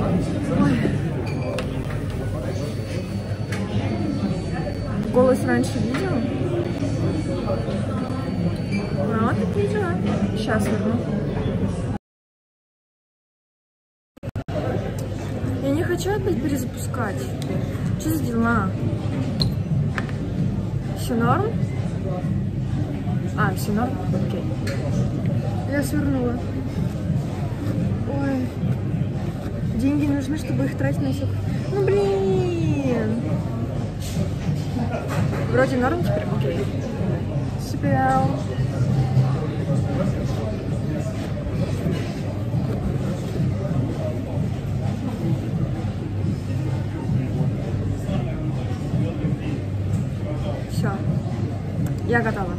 Ой. Голос раньше видел? Вот такие дела. Сейчас верну. Я не хочу опять перезапускать. Что за дела? Все норм? А, все норм? Окей. Я свернула. Ой. Деньги нужны, чтобы их тратить на все. Ну блин. Вроде норм теперь? Окей. Супер. Все. Я готова.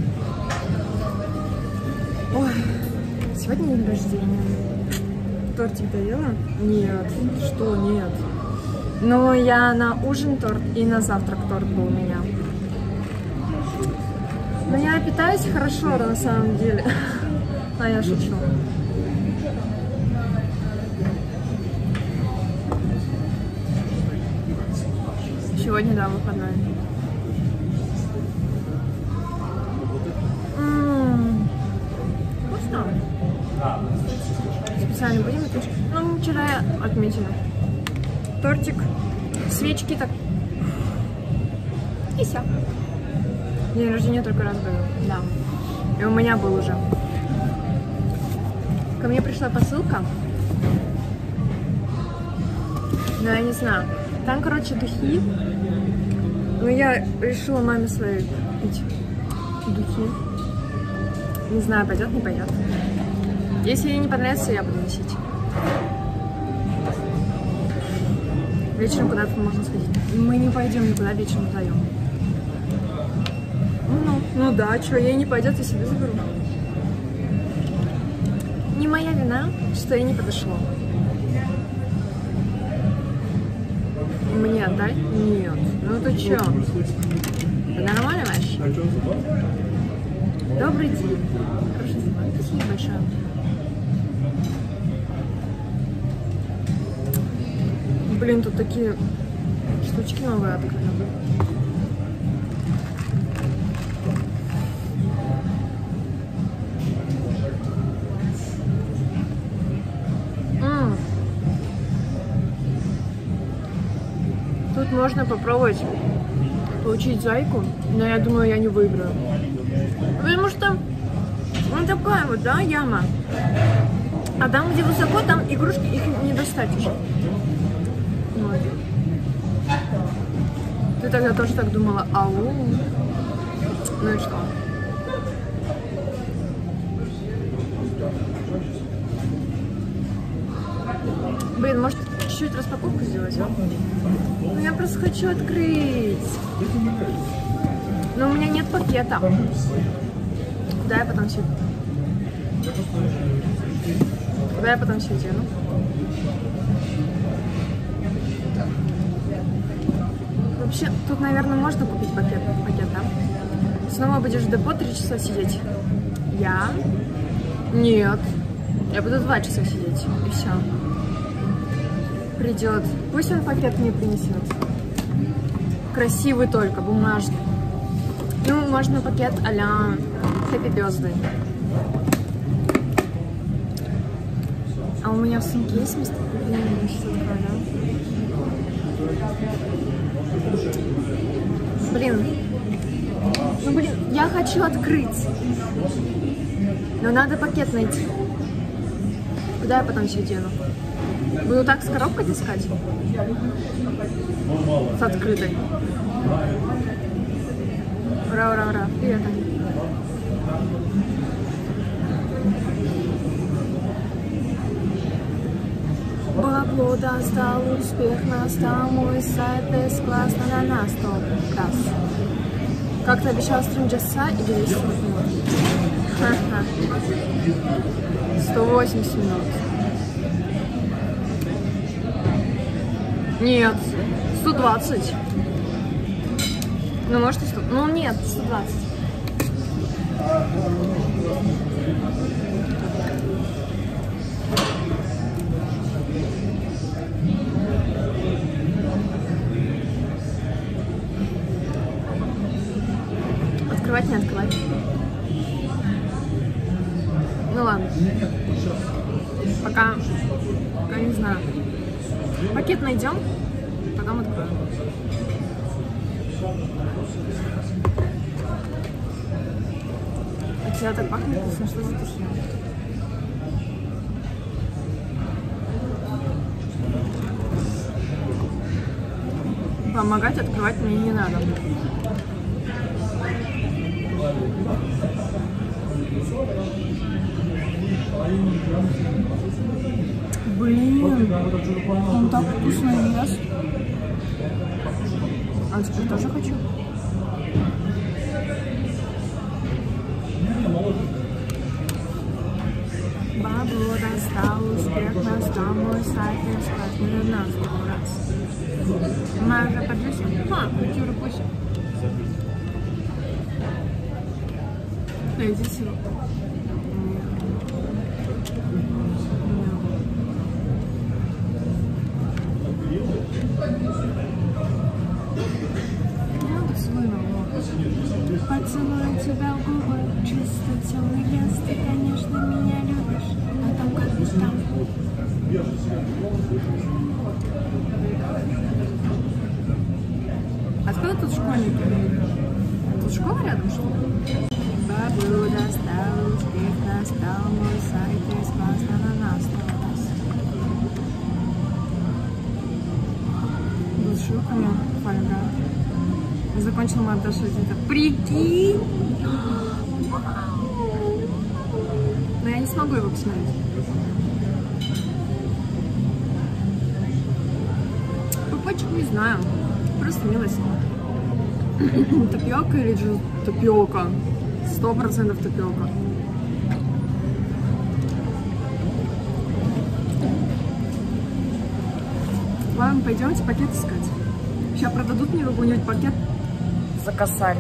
Ой. Сегодня день рождения. Тортик доела? Нет. Что нет? Ну, я на ужин торт и на завтрак торт был у меня. Но я питаюсь хорошо на самом деле. А я шучу. Сегодня, да, выходной. Вкусно. Специально будем отмечать. Ну, вчера отметили. Тортик, свечки так. И все. День рождения только раз был. Да. И у меня был уже. Ко мне пришла посылка. Но я не знаю. Там, короче, духи. Но я решила маме своей купить духи. Не знаю, пойдет, не пойдет. Если ей не понравится, я буду носить. Вечером куда-то можно сходить. Мы не пойдем никуда вечером вдвоем. Ну да, что, ей не пойдет, я себе заберу. Не моя вина, что ей не подошло. Мне отдай? Нет. Ну ты чё? Ты нормально, Маш? Добрый день. Хорошо, спасибо большое. Блин, тут такие штучки новые открыли. Тут можно попробовать получить зайку, но я думаю, я не выиграю. Потому что вот такая вот, да, яма. А там, где высоко, там игрушки, их не достать уже. Вот. Ты тогда тоже так думала, ау. Ну и что? Блин, может чуть-чуть распаковку сделать, а? Ну я просто хочу открыть. Но у меня нет пакета. Куда я потом все... Куда я потом все дену? Вообще, тут, наверное, можно купить пакет, да? Снова будешь в депо 3 часа сидеть. Я? Нет. Я буду 2 часа сидеть. И все. Придет. Пусть он пакет мне принесет. Красивый только, бумажный. Ну, можно пакет а-ля Happy Birthday. А у меня в сумке есть место? Блин. Ну, блин, я хочу открыть. Но надо пакет найти. Куда я потом все дену? Буду так с коробкой таскать? С открытой. Ура, ура, ура. Привет, Аня. Бабло достал, успех настал, мой сайт бесклассно на нас, топ раз. Как ты обещал, стрим часа или 10 минут? Ха-ха. 180 минут. Нет, 120. Ну, может и 100. Ну, нет, 120. знаю. Пакет найдем, потом откроем. От тебя так пахнет вкусно, что затушил. Помогать открывать мне не надо. Блин, он так вкусно ест. А теперь тоже хочу. Бабло достал, успех настал, мой сайт не сказано на нас раз. Мы уже поджили. Кутюру пусть. Да, иди сюда. Поцелую тебя в губы, чисто темный лес, ты, конечно, меня любишь, а там как бы там. Откуда тут школьники? Тут школа рядом, что ли? Бабло достал, успех настал, мой сайт из класса на нас осталось. С шурками фольга. Закончил монтаж это. Прикинь! Но я не смогу его посмотреть. Пупочек не знаю. Просто милость. Тапиока или же тапиока? 100% тапиока. Ладно, пойдемте пакет искать. Сейчас продадут мне какой-нибудь пакет за косарь.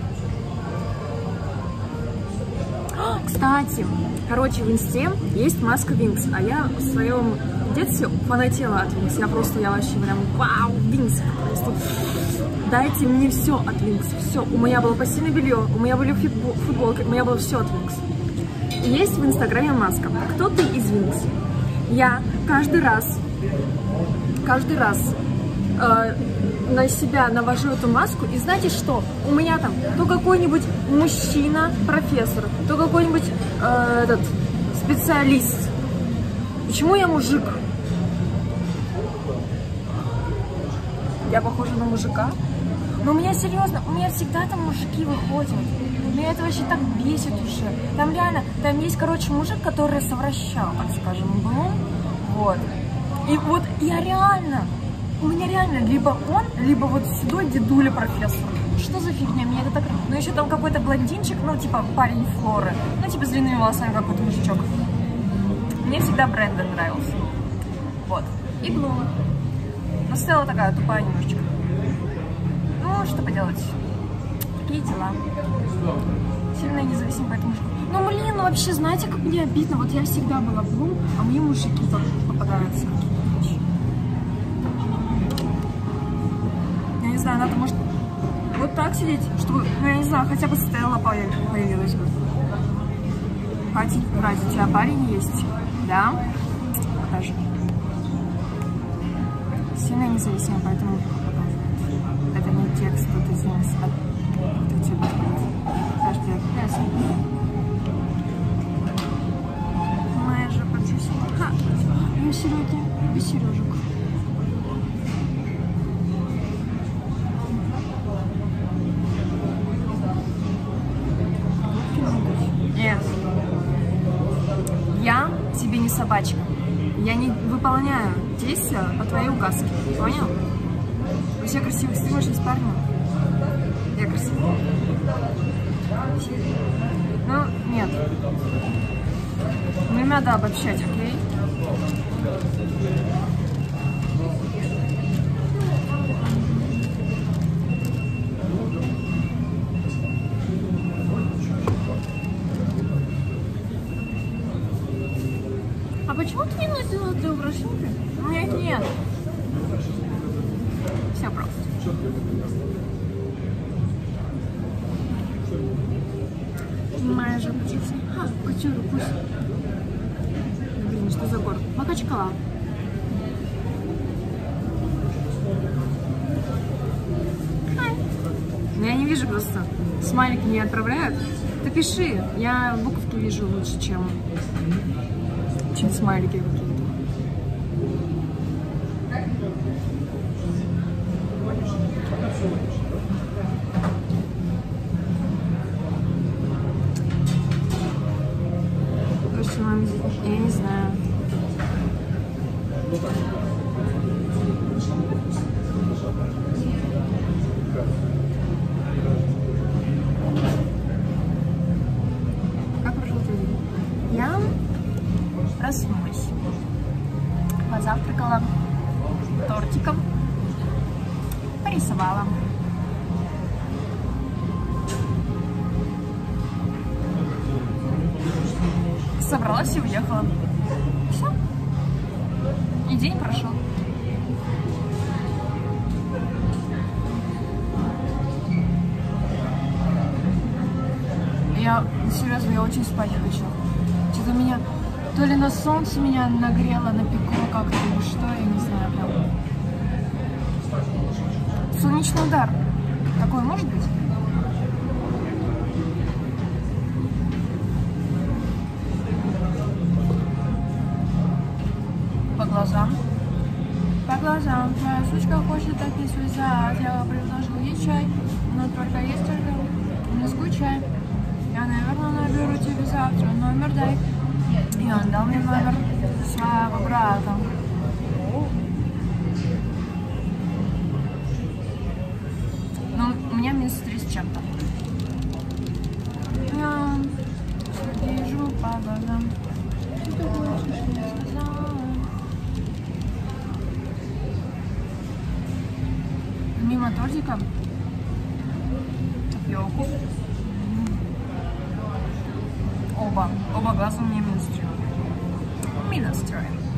Кстати, короче, в инсте есть маска Винкс, а я в своем детстве фанатела от Винкс. Я вообще прям вау, Винкс. Дайте мне все от Винкс, все. У меня было постельное белье, у меня были футболки, у меня было все от Винкс. Есть в инстаграме маска. Кто ты из Винкс? Я каждый раз на себя навожу эту маску, и знаете что? У меня там то какой-нибудь мужчина-профессор, то какой-нибудь специалист. Почему я мужик? Я похожа на мужика? Но у меня серьезно, у меня всегда там мужики выходят. Меня это вообще так бесит уже. Там реально, там есть, короче, мужик, который совращал, так скажем, был. Вот. И вот я реально... У меня реально либо он, либо вот седой дедуля профессор. Что за фигня? Меня это так... Ну, еще там какой-то блондинчик, ну, типа парень Флоры. Ну, типа с длинными волосами какой-то мужичок. Мне всегда Брэндон нравился. Вот. И Блум. Но Стелла такая тупая немножечко. Ну, что поделать. Такие дела. Сильно независим, поэтому... Ну, блин, ну вообще, знаете, как мне обидно? Вот я всегда была Блум, а мне мужики тоже попадаются. Не знаю, надо, может, вот так сидеть, чтобы, ну, я не знаю, хотя бы Стелла появилась бы. Катя, у тебя парень есть? Да? Покажи. Сильно независимо, поэтому показывает. Это не текст, тут извините, это тебе каждый раз. Моя же подчувствовала. Ха! Ну, Сереги, без Сережек. Нет, я тебе не собачка. Я не выполняю действия по твоей указке. Понял? Вы все красивые. Ты можешь с парнем? Я красивая. Ну, нет. Не надо обобщать, окей? А почему ты не носила для украшения? У меня их нет. Все просто. Моя же кутюра, пусть. Блин, что за город? Махачкала. просто смайлики не отправляют. Ты пиши, я буковки вижу лучше, чем смайлики какие-то. Я не знаю. Как прошел твой день? Я проснулась, позавтракала тортиком, порисовала. Собралась и уехала. Все. И день прошел. Серьезно, я очень спать хочу. Что-то меня, то ли на солнце меня нагрело, напекло как-то, или что, я не знаю. Прям. Солнечный удар. Такое может быть? По глазам, твоя сучка хочет так и связать. Я предложил ей чай, но только есть только не скучай. Я, наверное, наберу тебе завтра номер, дай. И он дал мне номер своего брата. Ну, у меня минус 3 с чем-то. Я все вижу по глазам. Что ты хочешь, я сказала? Мимо тортика тафиоку. Оба глаза у меня минус 3. Минус 3.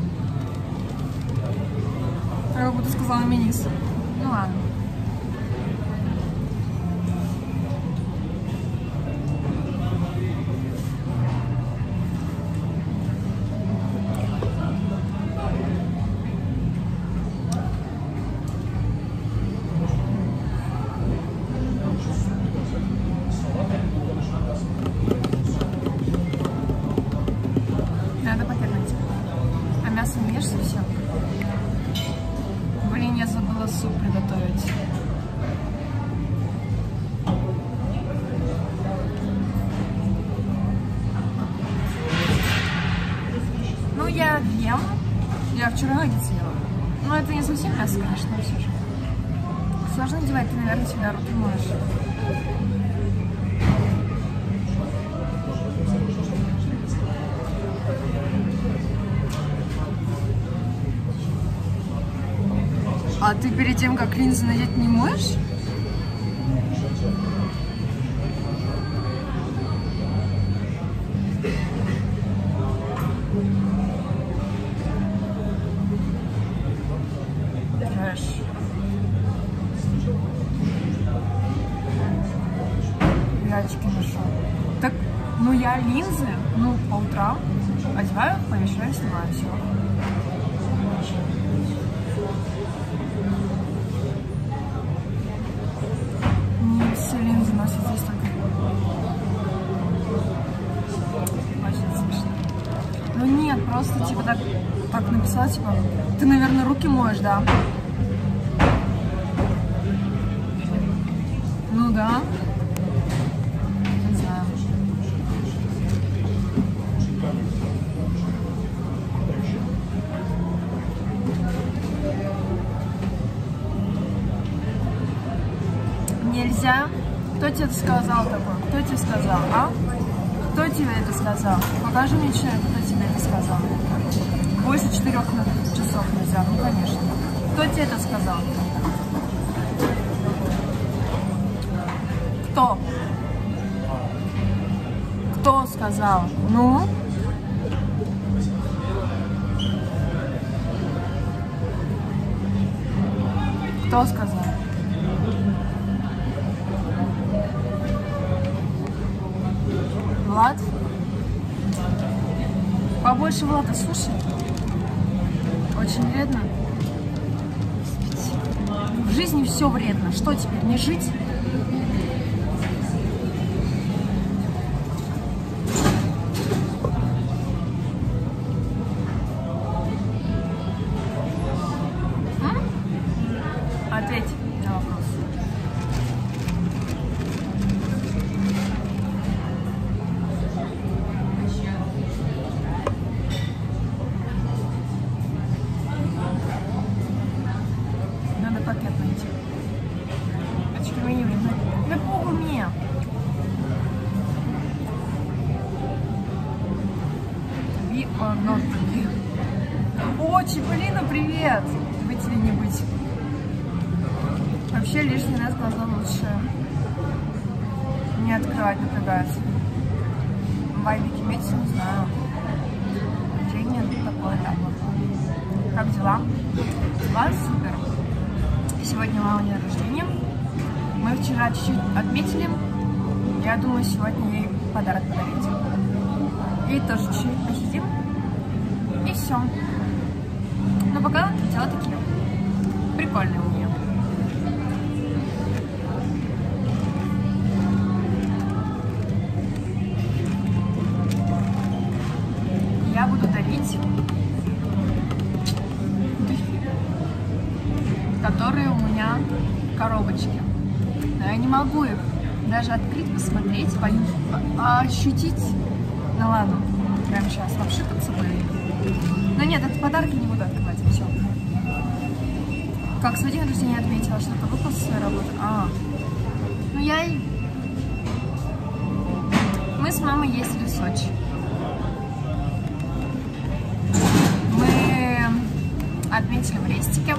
Я как будто сказала минус. Ну ладно. Надо покормить. А мясо не ешь совсем? Блин, я забыла суп приготовить. Ну, я ем. Я вчера ягодицы ела. Но это не совсем мясо, конечно, но все же. Сложно девать, ты, наверное, всегда руки моешь. А ты перед тем, как линзы надеть, не моешь? Трэш. Рядочки нашел. Так, ну я линзы, по утрам одеваю, по вечерам снимаю все. Линзы носят здесь только. Очень смешно. Ну нет, просто типа так написала, типа, ты, наверное, руки моешь, да? Ну да. Не знаю. Нельзя. Кто тебе это сказал такое? Кто тебе сказал, а? Кто тебе это сказал? Покажи мне человека, кто тебе это сказал. Больше 4 часов нельзя, ну конечно. Кто тебе это сказал? Кто? Кто сказал? Ну? Кто сказал? Влад? Побольше Влада, слушай. Очень вредно. В жизни все вредно. Что теперь, не жить? О, ноги. О, Чиполлино, привет! Быть или не быть? Вообще лишний раз глаза лучше не открывать, напрягать. Вайбики месяца, не знаю. Движение такое там. Как дела? Дела супер. Сегодня мама день рождения. Мы вчера чуть-чуть отметили. Я думаю, сегодня ей подарок подарить. И тоже чуть-чуть посидим. И все. Но пока дела такие. Прикольные у меня. Я буду дарить духи, которые у меня в коробочке. Но я не могу их даже открыть, посмотреть, ощутить. Ну ладно, прямо сейчас обшикаться бы. Но нет, это подарки не буду открывать, все. Как, свой день рождения отметила, что-то выпал со своей работы. Ну я и... Мы с мамой ездили в Сочи. Мы отметили в Рестике.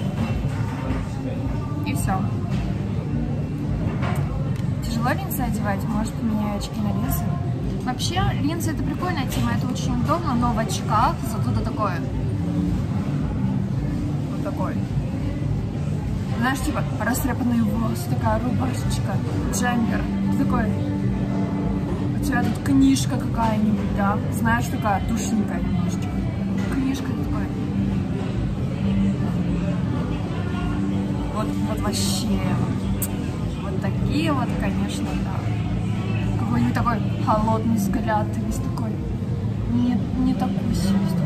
И все. Тяжело линзы одевать, может поменяю очки на линзы. Вообще, линзы это прикольная тема, это очень удобно, но в очках зато это такое. Вот такой. Знаешь, типа растрепанные волосы, такая рубашечка, джемпер. Такой. У тебя тут книжка какая-нибудь, да? Знаешь, такая душненькая немножечко. Книжка такой. Вот вообще. Вот такие вот, конечно, да. Какой-нибудь такой холодный взгляд, весь такой, не такой сильный.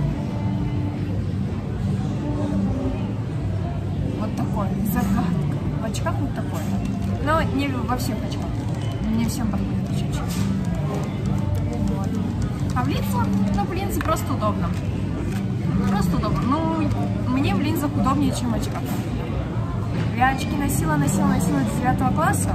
Вот такой, загадка. В очках вот такой. Но не во всех очках. Не всем подходит чуть-чуть. Вот. А в линзах, ну, в линзе просто удобно. Просто удобно. Ну, мне в линзах удобнее, чем в очках. Я очки носила до 9 класса.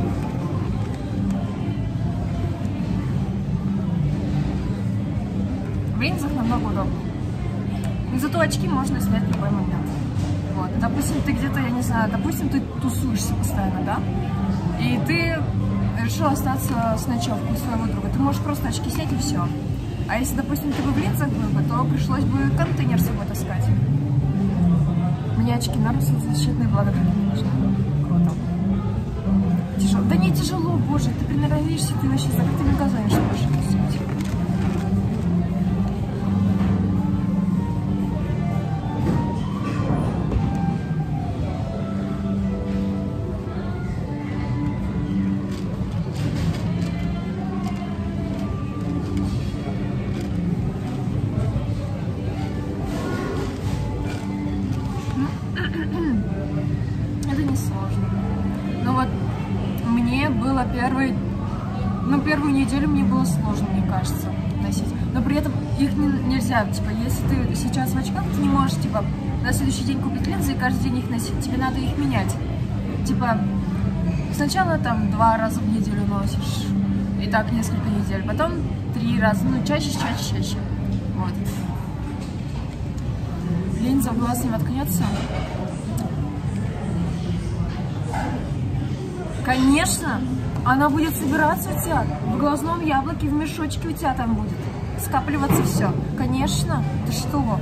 В линзах намного удобнее. Но зато очки можно снять в любой момент. Вот. Допустим, ты где-то, я не знаю, допустим, ты тусуешься постоянно, да? И ты решил остаться с ночевкой у своего друга. Ты можешь просто очки снять и все. А если, допустим, ты бы в линзах был бы, то пришлось бы контейнер с собой таскать. Мне очки на руку защитные, благо такие не нужны. Круто. Тяжело. Да не тяжело, боже, ты приноровишься, ты вообще закрытыми глазами что можешь носить. Это не сложно. Но вот мне было первую неделю мне было сложно, мне кажется, носить. Но при этом их нельзя, типа, если ты сейчас в очках, ты не можешь, типа, на следующий день купить линзы и каждый день их носить. Тебе надо их менять. Типа, сначала там 2 раза в неделю носишь, и так несколько недель, потом 3 раза, ну, чаще. Вот. Линза в глаз не воткнется. Конечно, она будет собираться у тебя в глазном яблоке, в мешочке у тебя там будет скапливаться все. Конечно, ты что?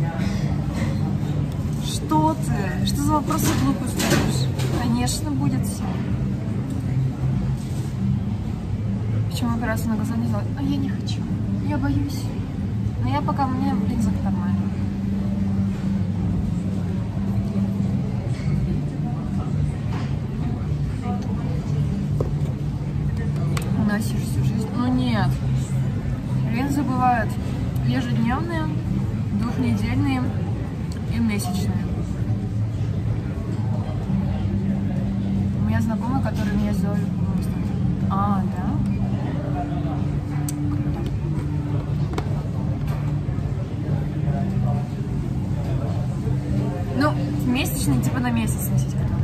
Что ты? Что за вопросы глупые ставишь? Конечно, будет все. Почему операцию на глаза не делать? А я не хочу. Я боюсь. Но я пока мне в линзах нормально. Носишь всю жизнь? Ну нет. Линзы бывают ежедневные, 2-недельные и месячные. У меня знакомые, которые меня сделали полностью. А, да? Ну, месячные, типа на месяц носить которые.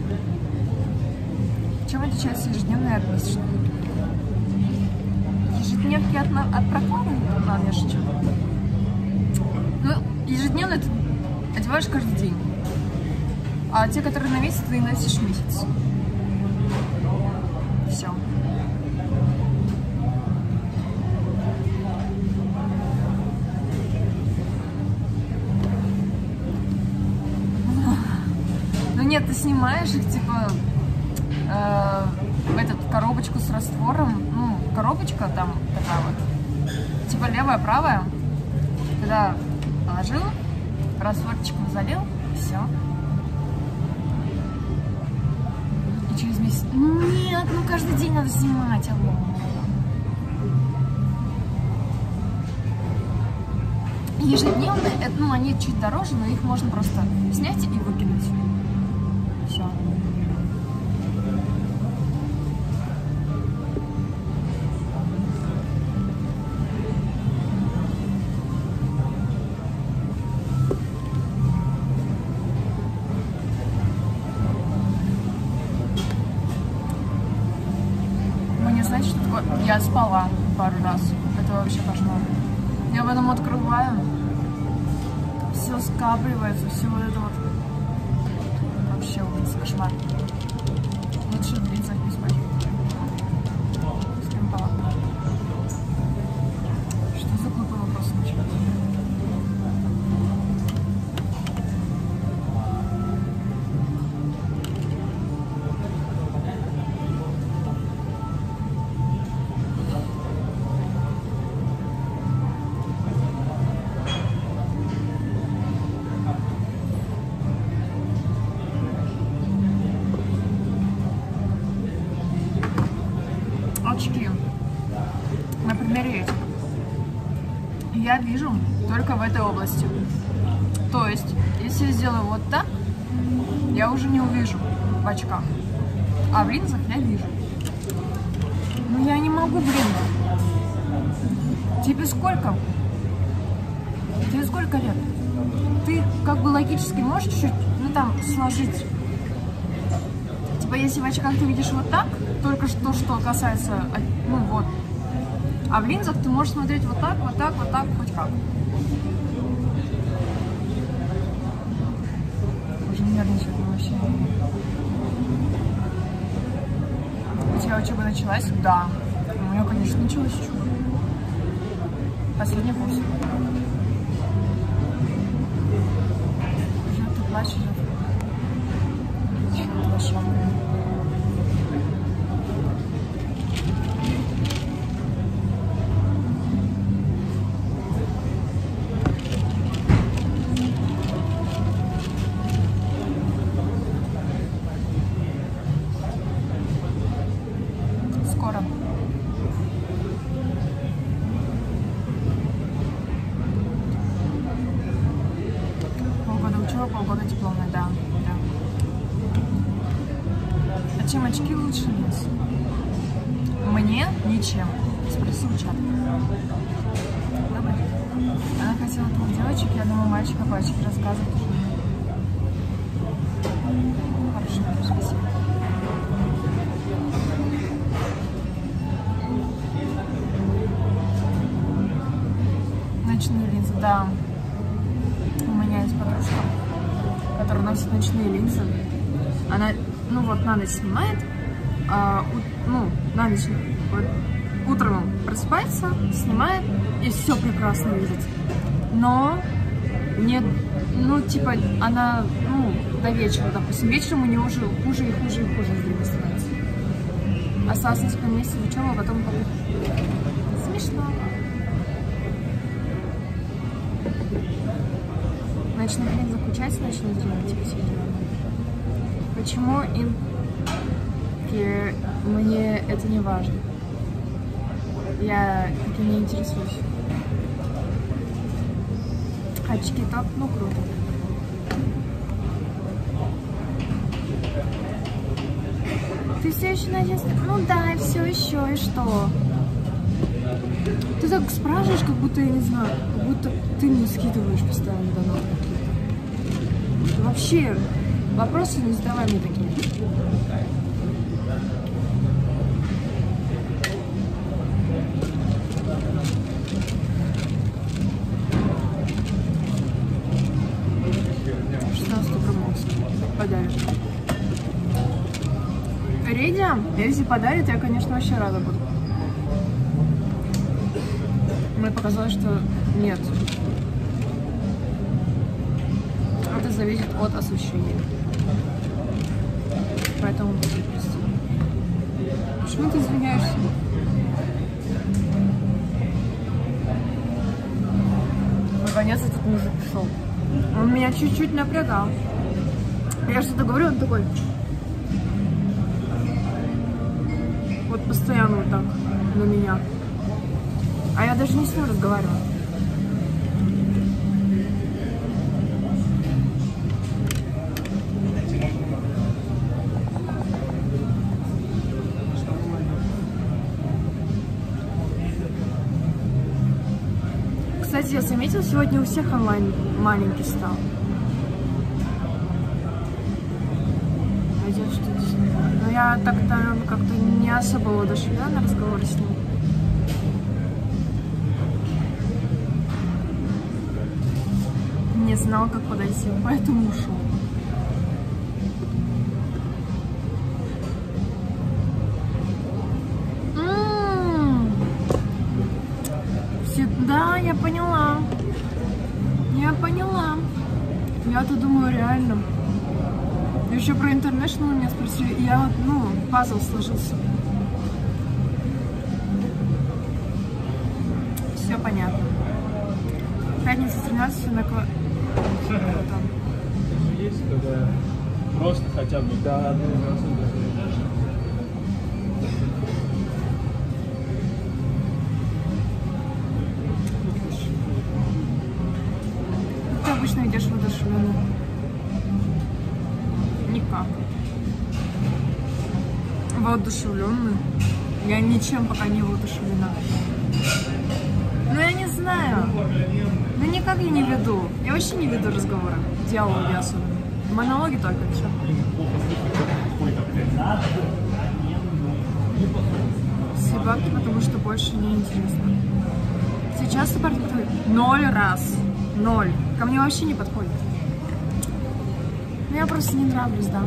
Чем отличается ежедневная от месячной? пятидневки от проклада надо вешать что-то. Ну, ежедневно ты одеваешь каждый день. А те, которые на месяц, ты носишь месяц. Все. Ну нет, ты снимаешь их, типа, коробочку с раствором. Ну, коробочка там такая вот. Типа левая, правая. Тогда положил, растворчиком залил, все. И через месяц... Ну нет, ну каждый день надо снимать, алло. Ежедневные, ну они чуть дороже, но их можно просто снять и выкинуть. Все. Знаете, что такое? Я спала пару раз. Это вообще кошмар. Я потом открываю, все скапливается, все вот это вот. Вообще ужас, кошмар. Лучше в линзах не спать. С кем пала? Что за глупый вопрос начался? Очки. На примере этих. Я вижу только в этой области. То есть, если я сделаю вот так, я уже не увижу в очках. А в линзах я вижу. Но я не могу, блин. Тебе сколько? Тебе сколько лет? Ты как бы логически можешь чуть-чуть, ну там, сложить. Типа, если в очках ты видишь вот так, только что касается, ну вот. А в линзах ты можешь смотреть вот так, вот так, вот так, хоть как. Уже нервничает вообще. У тебя учеба началась? Да. У меня, конечно, началась учеба. Последний курс. Ты плачешь? Чего вообще? Скоро. Полгода учеба, полгода дипломная, да. А чем очки лучше линз? Мне ничем. Спроси у чата. Добрый день. Она хотела двух девочек, я думаю, мальчика пальчики рассказывать. Хорошо, спасибо. Ночные линзы, да. У меня есть подружка, которая носит ночные линзы. Она, ну вот, на ночь снимает, ну, на ночь, вот, утром просыпается, снимает и все прекрасно видит. Но нет, ну, типа, она, ну, до вечера, допустим, вечером у нее уже хуже и хуже и хуже зрение становится. Осталось несколько месяцев учебы, а потом смешно. Ночных линзах участие ночное зрение, типа, все дела. Почему им мне это не важно? Я таким не интересуюсь. Очки топ, ну круто. Ты все еще на детстве? Ну да, все еще, и что? Ты так спрашиваешь, как будто, я не знаю, как будто ты мне скидываешь постоянно донаты какие-то. Вообще, вопросы не задавай мне такие. подарит. Редя, если подарит, я, конечно, вообще рада буду. Мне показалось, что нет. Это зависит от освещения. Поэтому буду просто. Почему ты извиняешься? Наконец этот мужик пришел. Он меня чуть-чуть напрягал. Я что-то говорю, он такой. Вот постоянно вот так на меня. А я даже не с ним разговариваю. Кстати, я заметила, сегодня у всех онлайн маленький стал. Но я так-то как-то не особо воодушевлена на разговоры с ним. Не знал, как подойти, поэтому ушел. Да, я поняла. Я поняла. Я-то думаю, реально. Еще про International меня спросили. И я вот, ну, пазл сложился. Все понятно. Пятница 13 на есть, когда просто хотя бы до 1%. Ты обычно идешь воодушевленным? Никак. Воодушевленный? Я ничем пока не воодушевлена. Ну я не знаю. Ну никак я не веду. Я вообще не веду разговоры. Диалоги особенно. Монологи только все. Себабки, потому что больше не интересно. Сейчас ты подходит 0 раз. 0. Ко мне вообще не подходит. Ну я просто не нравлюсь, да.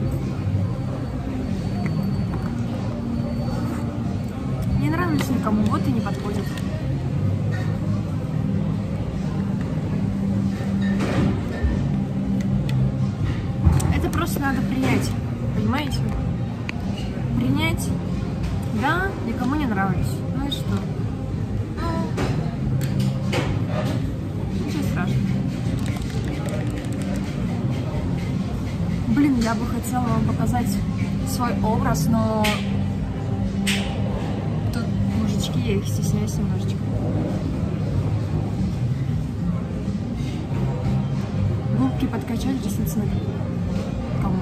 Не нравлюсь никому, вот и не подходит. Это просто надо принять, понимаете? Принять, да, никому не нравлюсь. Ну и что? Ничего страшного. Блин, я бы хотела вам показать свой образ, но тут мужички, я их стесняюсь немножечко. Губки подкачали, ресницы на кому?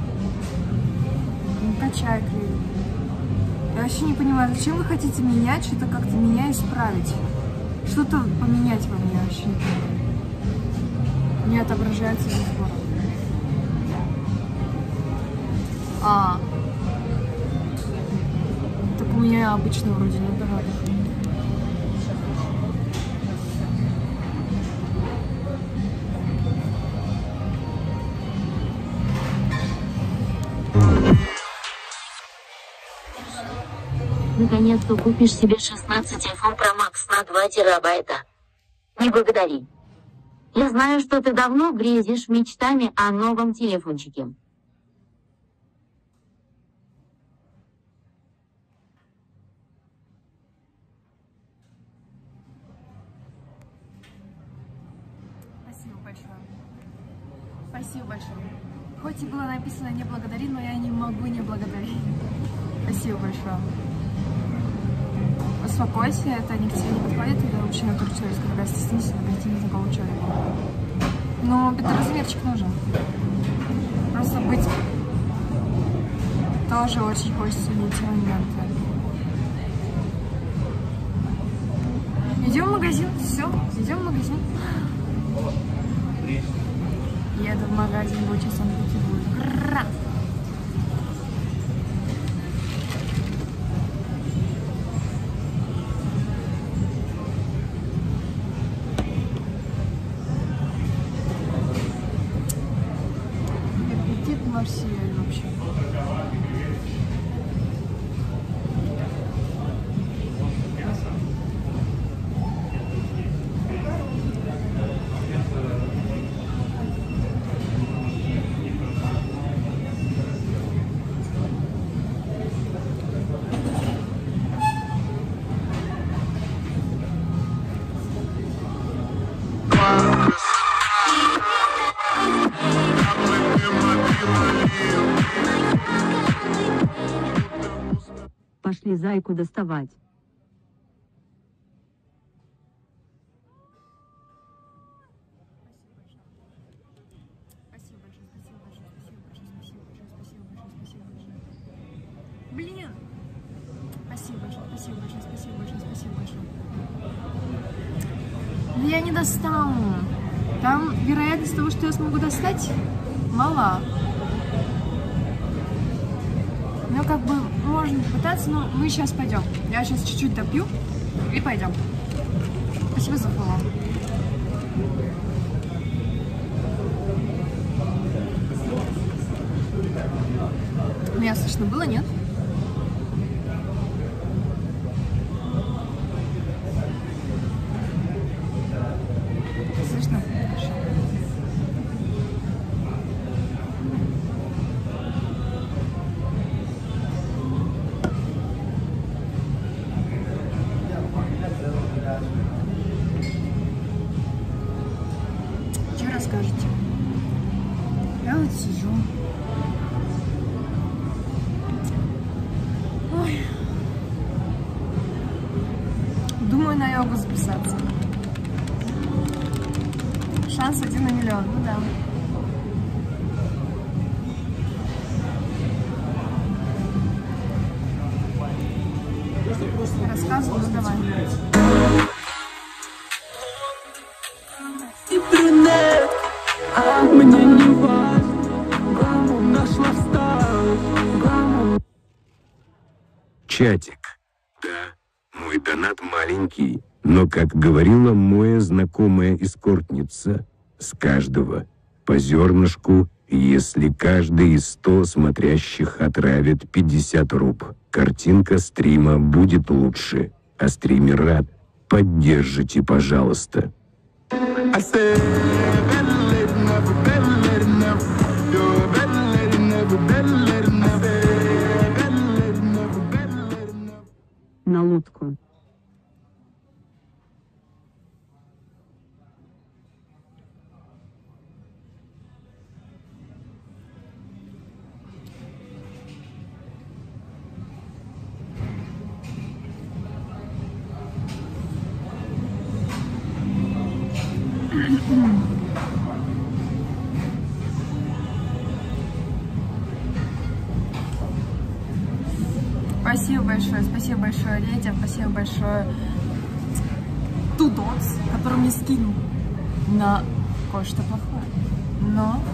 Ну, качай клей. Я вообще не понимаю, зачем вы хотите менять, что-то как-то меня исправить? Что-то поменять во мне вообще не понимаю. Не отображается разбор. Так у меня обычно вроде не дорого. Наконец-то купишь себе 16 iPhone Pro Max на 2 терабайта. Не благодари. Я знаю, что ты давно бредишь мечтами о новом телефончике. Спасибо большое. Спасибо большое. Хоть и было написано «не благодари», но я не могу не благодарить. Спасибо большое. Успокойся, это ни к тебе не подходит, или вообще на тот человек, когда стеснишься подойти незнакомого человека. Но размерчик нужен. Просто быть тоже очень хочется в эти моменты. Идем в магазин, все, идем в магазин. Еду в магазин, будет часом будет. Раз. Марсель вообще. Пошли зайку доставать. Блин! Спасибо большое, спасибо большое, спасибо большое, спасибо большое. Но я не достану. Там вероятность того, что я смогу достать, мала. Ну, как бы, можно попытаться, но мы сейчас пойдем. Я сейчас чуть-чуть допью и пойдем. Спасибо за фоллоу. Меня слышно было, нет? Слышно? Хорошо. Что расскажете? Я вот сижу. Ой. Думаю на йогу записаться. Шанс 1 на миллион, ну да. Рассказываю, ну давай. Мне не важно, нашла встать. Чатик. Да, мой донат маленький, но, как говорила моя знакомая эскортница, с каждого по зернышку, если каждый из 100 смотрящих отравит 50 руб. Картинка стрима будет лучше, а стример рад. Поддержите, пожалуйста. На лодку. Спасибо большое, Редя, спасибо большое Тудоц, который мне скинул на кое-что плохое. Но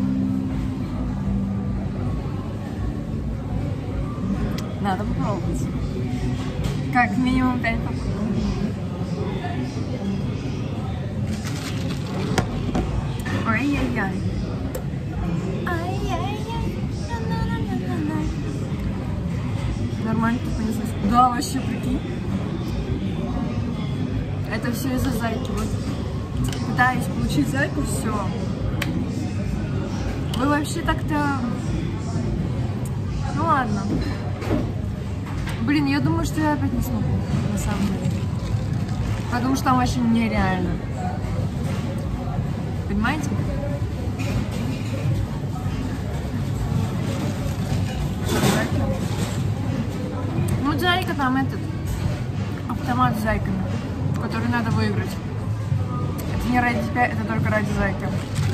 надо попробовать. Как минимум 5 попробовать. Ай-яй-яй. Нормально, тупо не слышу. Да, вообще, прикинь. Это все из-за зайки. Вот пытаюсь получить зайку, все. Вы вообще так-то... Ну ладно. Блин, я думаю, что я опять не смогу, на самом деле. Потому что там вообще нереально. Понимаете? Ну, зайка там этот автомат с зайками, который надо выиграть. Это не ради тебя, это только ради зайки.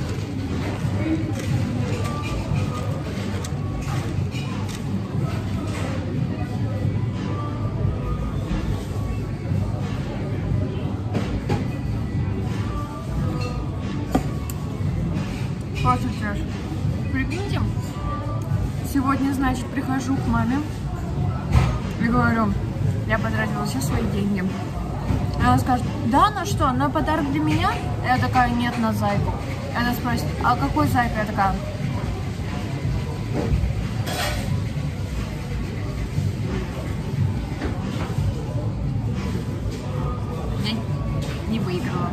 Просто трэш. Прикиньте, сегодня, значит, прихожу к маме и говорю, я потратила все свои деньги. И она скажет, да, на что, на подарок для меня? Я такая, нет, на зайку. И она спросит, а какой зайка? Я такая, Я не выиграла.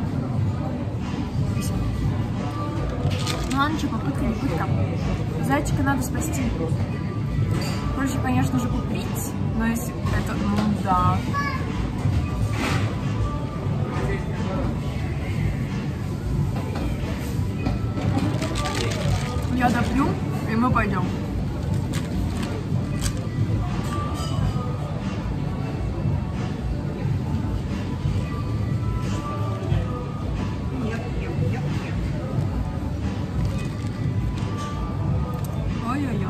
Ну ладно, что, попытка не пытка. Зайчика надо спасти. Проще, конечно же, купить, но если это, ну да. Я допью, и мы пойдем. Ой-ой-ой.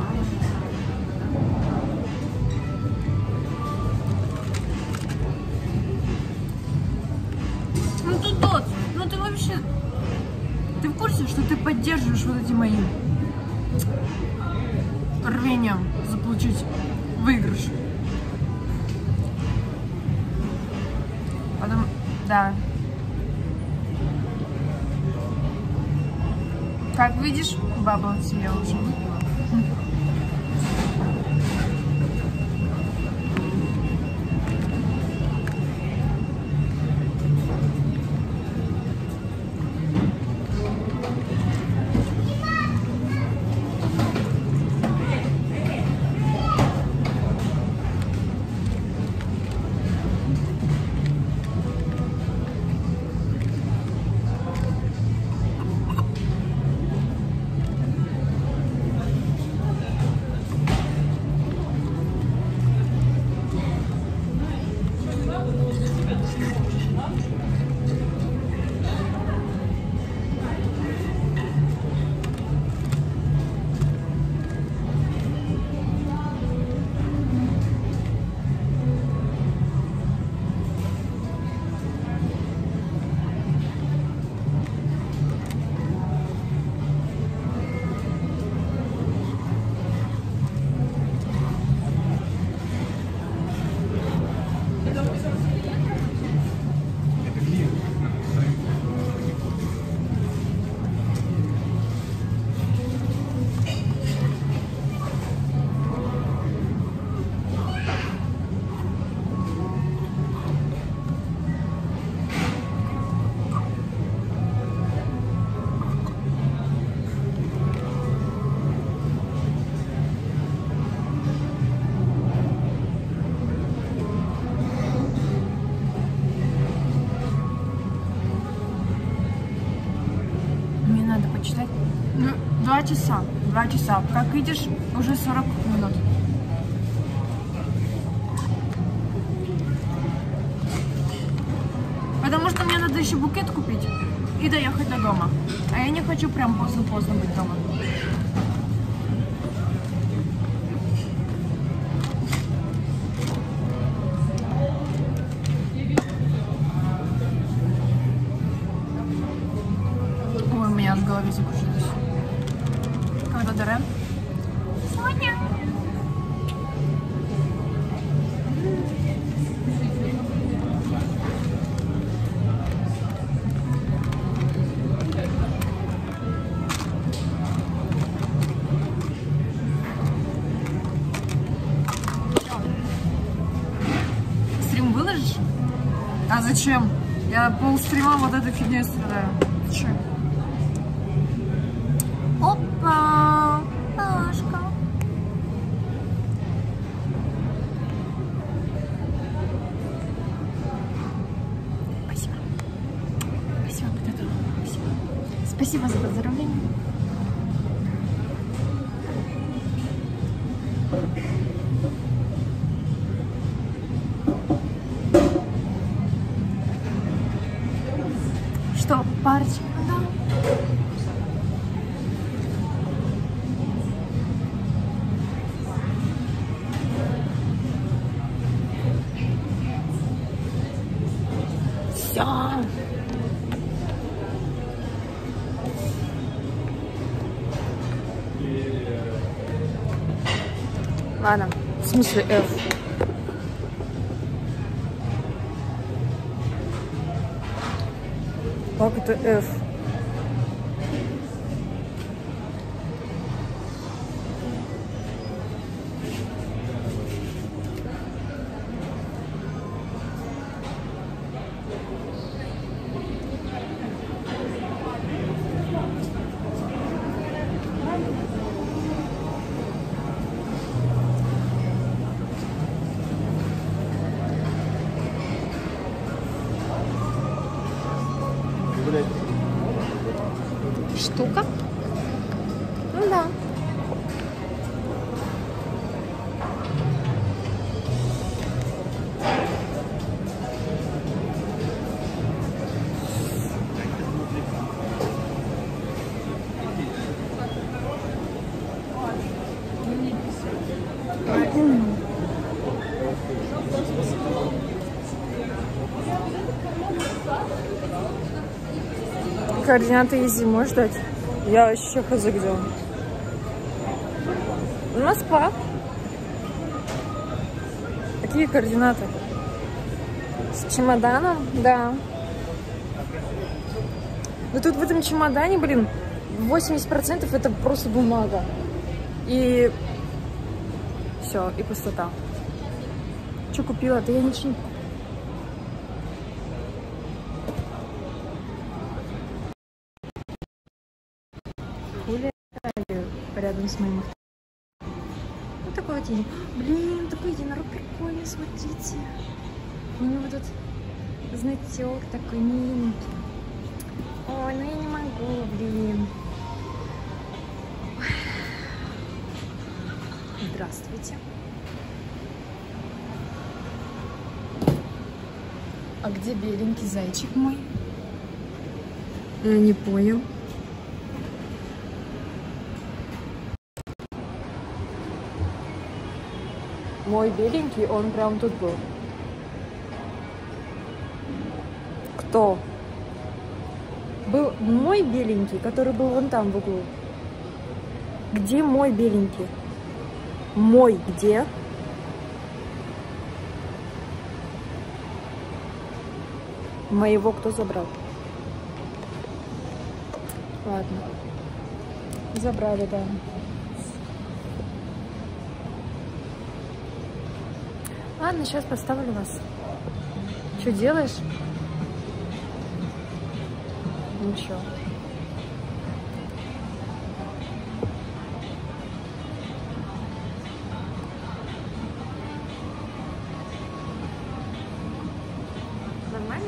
Ну ты тот, ну ты вообще... Ты в курсе, что ты поддерживаешь вот эти мои рвением заполучить выигрыш? Потом, да. Как видишь, баба себе уже выпила. Надо почитать. Ну, 2 часа. 2 часа. Как видишь, уже 40 минут. Потому что мне надо еще букет купить и доехать до дома. А я не хочу прям поздно-поздно быть дома. Ой, у меня аж в голове закружилось. Когда Дарен? Сегодня. Стрим выложишь? А зачем? Я полстрима вот этой фигней страдаю. Че? Опа! Пашка. Спасибо. Спасибо, Петр. Спасибо. Спасибо за поздравление. Что, парочка? Да. Все. Ладно, в смысле F? Как это F? Да. Координаты Изи можешь дать? Я вообще хз где он. Москва. Какие координаты? С чемоданом? Да. Но тут в этом чемодане, блин, 80% это просто бумага. И все, и пустота. Что купила? Да я ничего не... Рядом с моим. Вот такой вот день. Блин, такой единорог прикольный, смотрите. У него тут значок такой миленький. Ой, ну я не могу, блин. Здравствуйте. А где беленький зайчик мой? Я не понял. Мой беленький, он прям тут был. Кто? Был мой беленький, который был вон там в углу. Где мой беленький? Мой где? Моего кто забрал? Ладно. Забрали, да. Ладно, сейчас поставлю вас. Что делаешь? Ничего. Нормально?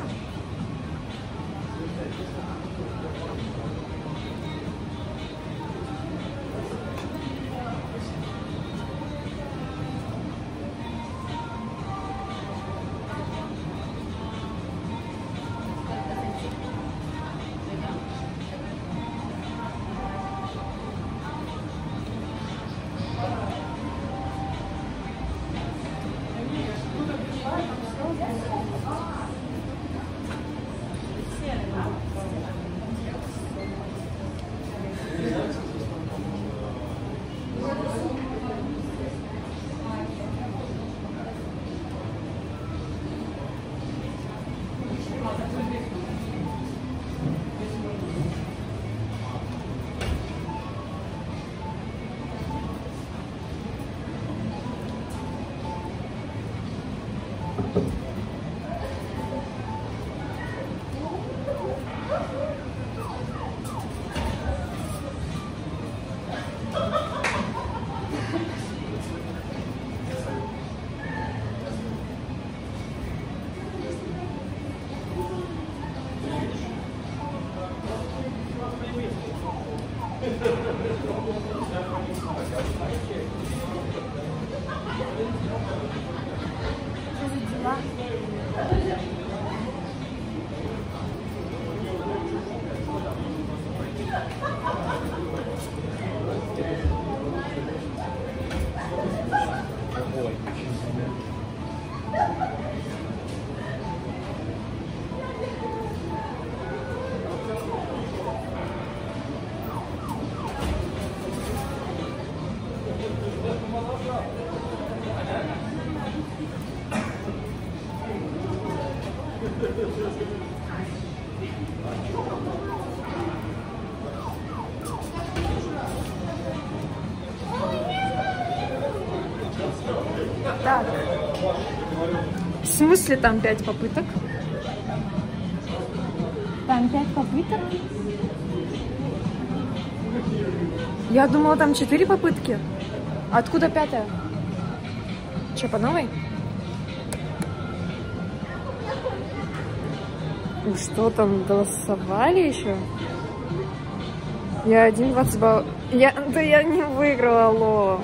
Так. В смысле там 5 попыток? Там 5 попыток? Я думала, там 4 попытки. Откуда 5-я? Че, по новой? Что там, голосовали еще? Я 1,20 баллов. Да я не выиграла, алло.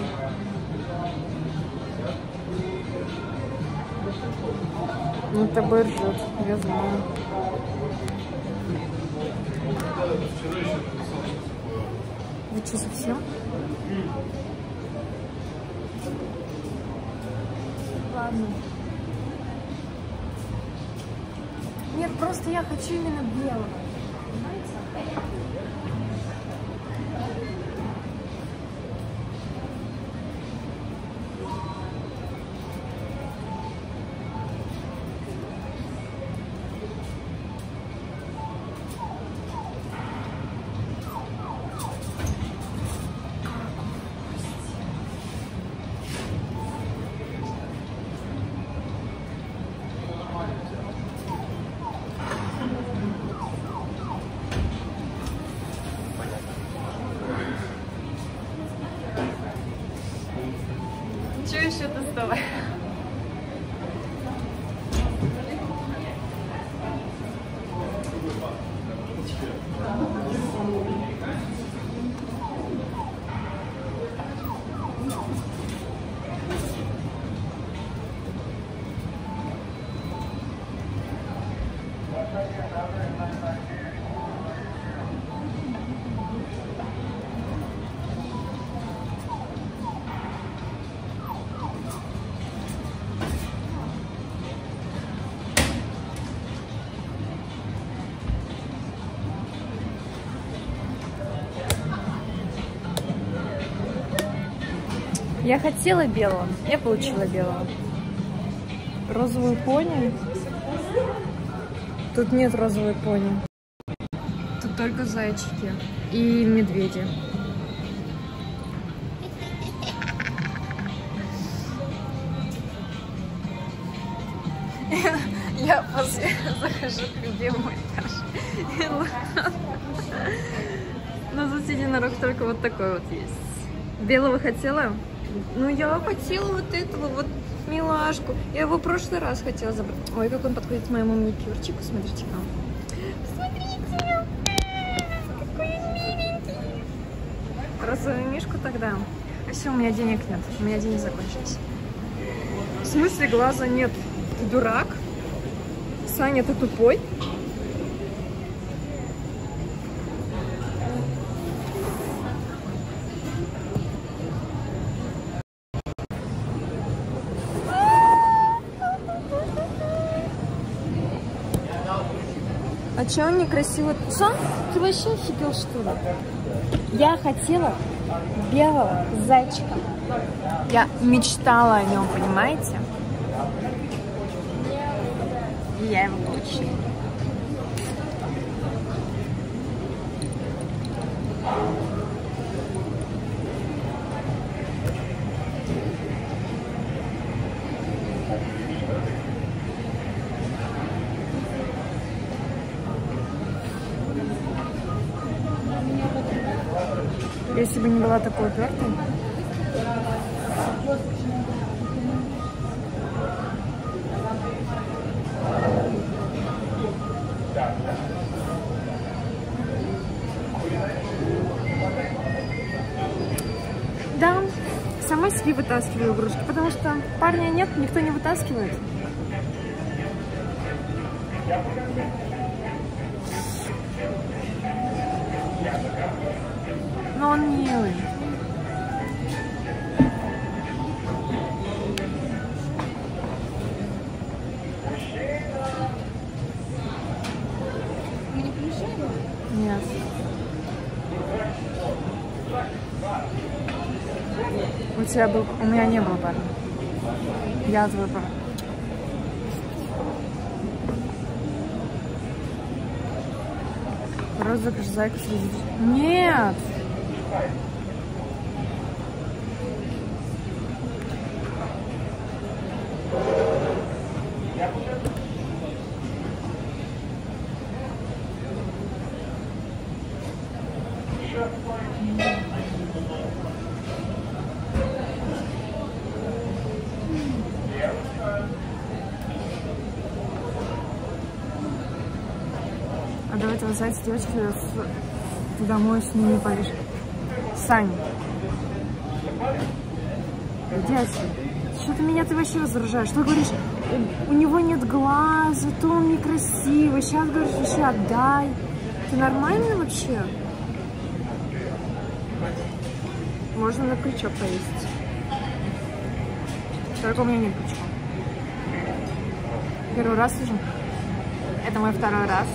Ну, тобой ржет, я знаю. Вы что, совсем? Ладно. Нет, просто я хочу именно белого. Что еще доставай? Я хотела белого, я получила белого. Розовую пони? Тут нет розовой пони. Тут только зайчики и медведи. Я после захожу к любимому этажу. Но тут единорог только вот такой вот есть. Белого хотела? Ну, я хотела вот этого вот милашку. Я его в прошлый раз хотела забрать. Ой, как он подходит к моему маникюрчику. Смотрите-ка. Смотрите. Какой миленький. Розовую мишку тогда. А все, у меня денег нет. У меня деньги закончились. В смысле глаза нет? Ты дурак? Саня, ты тупой? А че он некрасиво? Что? Ты вообще офигел, что ли? Я хотела белого зайчика. Я мечтала о нем, понимаете? И я его получила. Если бы не была такой упертой. Да, сама себе вытаскиваю игрушки, потому что парня нет, никто не вытаскивает. Но он милый. Нет. У тебя был, у меня не было парня. Я твой парень. Розыгрыш зайка среди... Нет! А до этого зайца девочки ты домой с ним не поедешь. Сань. Иди отсюда. Что ты вообще раздражаешь? Что говоришь? У него нет глаза, то он некрасивый. Сейчас говоришь, вообще отдай. Ты нормальный вообще? Можно на крючок повесить. Только у меня нет крючка. Первый раз уже. Это мой второй раз.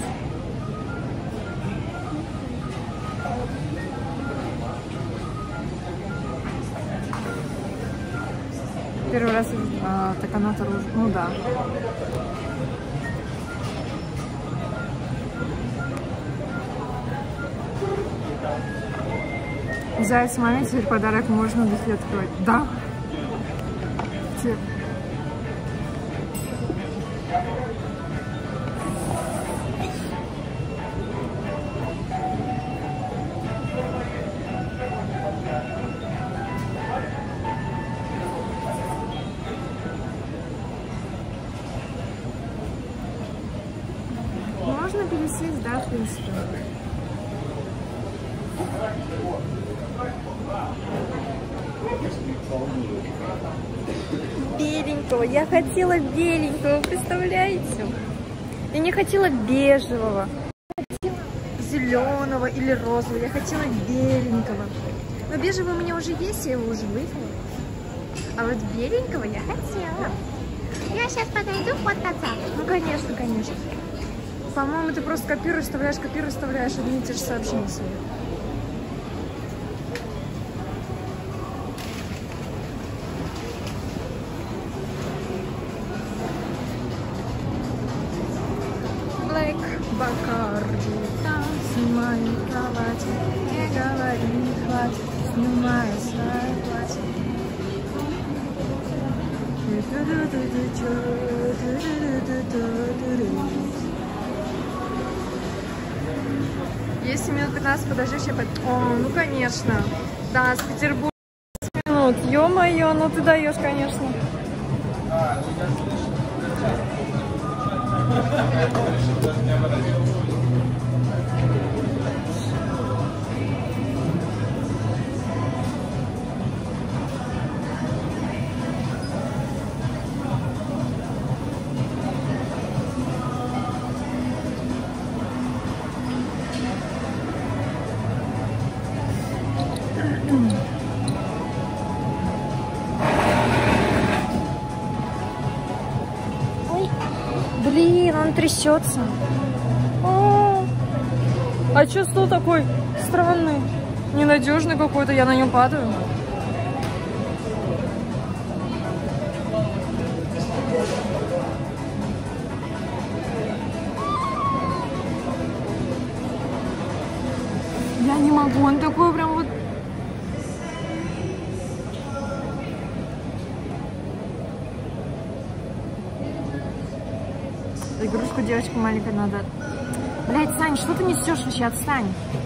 Первый раз, так она второй. Ну да. Заяц маме теперь подарок можно в духе открывать. Да? Можно пересесть, да, в принципе. Беленького. Я хотела беленького, представляете? Я не хотела бежевого. Я хотела зеленого или розового. Я хотела беленького. Но бежевый у меня уже есть, я его уже выиграла. А вот беленького я хотела. Я сейчас подойду фоткаться. Ну, конечно, конечно. По-моему, ты просто копируешь, вставляешь одни и те же сообщения себе. Black Bacardi, там снимай кровати, не говори, хватит, снимай свое платье. Если минут 15 подождешь, я О, ну конечно. Да, с Петербурга 10 минут. Ё-моё, ну ты даешь, конечно. Блин, он трясется. А чё стул такой странный, ненадежный какой-то, я на нем падаю. Я не могу, он такой прям вот... Игрушку девочка маленькая надо. Блять, Сань, что ты несешь вообще? Отстань.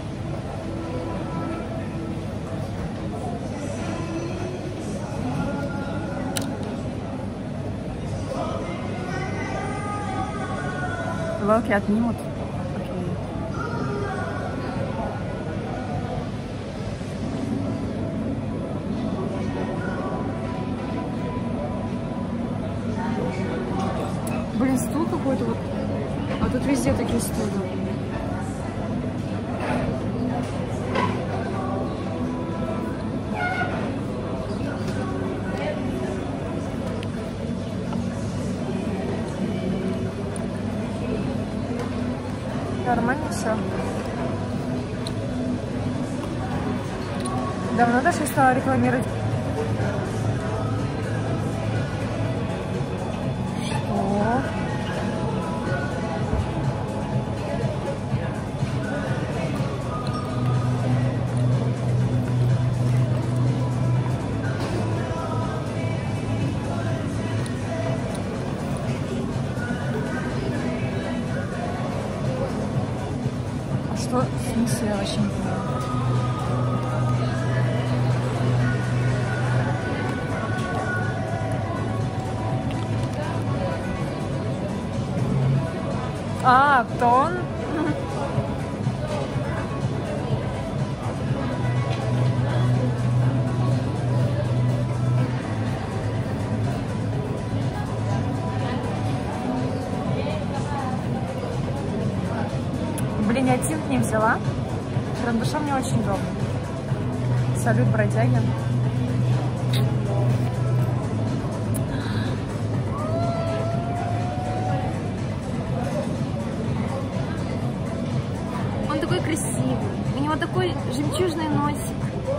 Волки отнимут. Окей. Блин, стул какой-то вот. А тут везде такие стулья. Нормально все. Давно даже стала рекламировать. Что? Что? В смысле, я вообще не понимаю. А, тон? не взяла. Карандашом мне очень удобно. Салют, бродяги. Он такой красивый. У него такой жемчужный носик.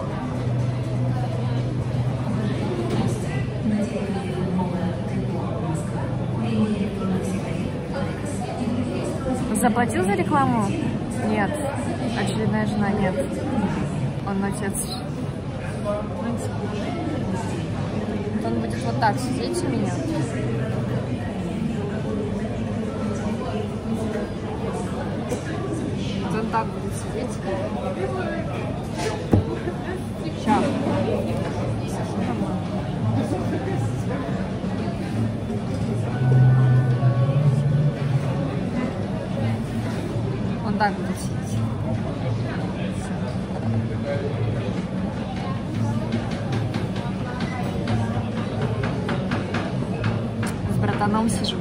Заплатил за рекламу? Нет. Очередная жена? Нет. Он отец. Он будет вот так сидеть у меня. Он так будет сидеть. Сейчас. Он так будет сидеть. С братаном сижу.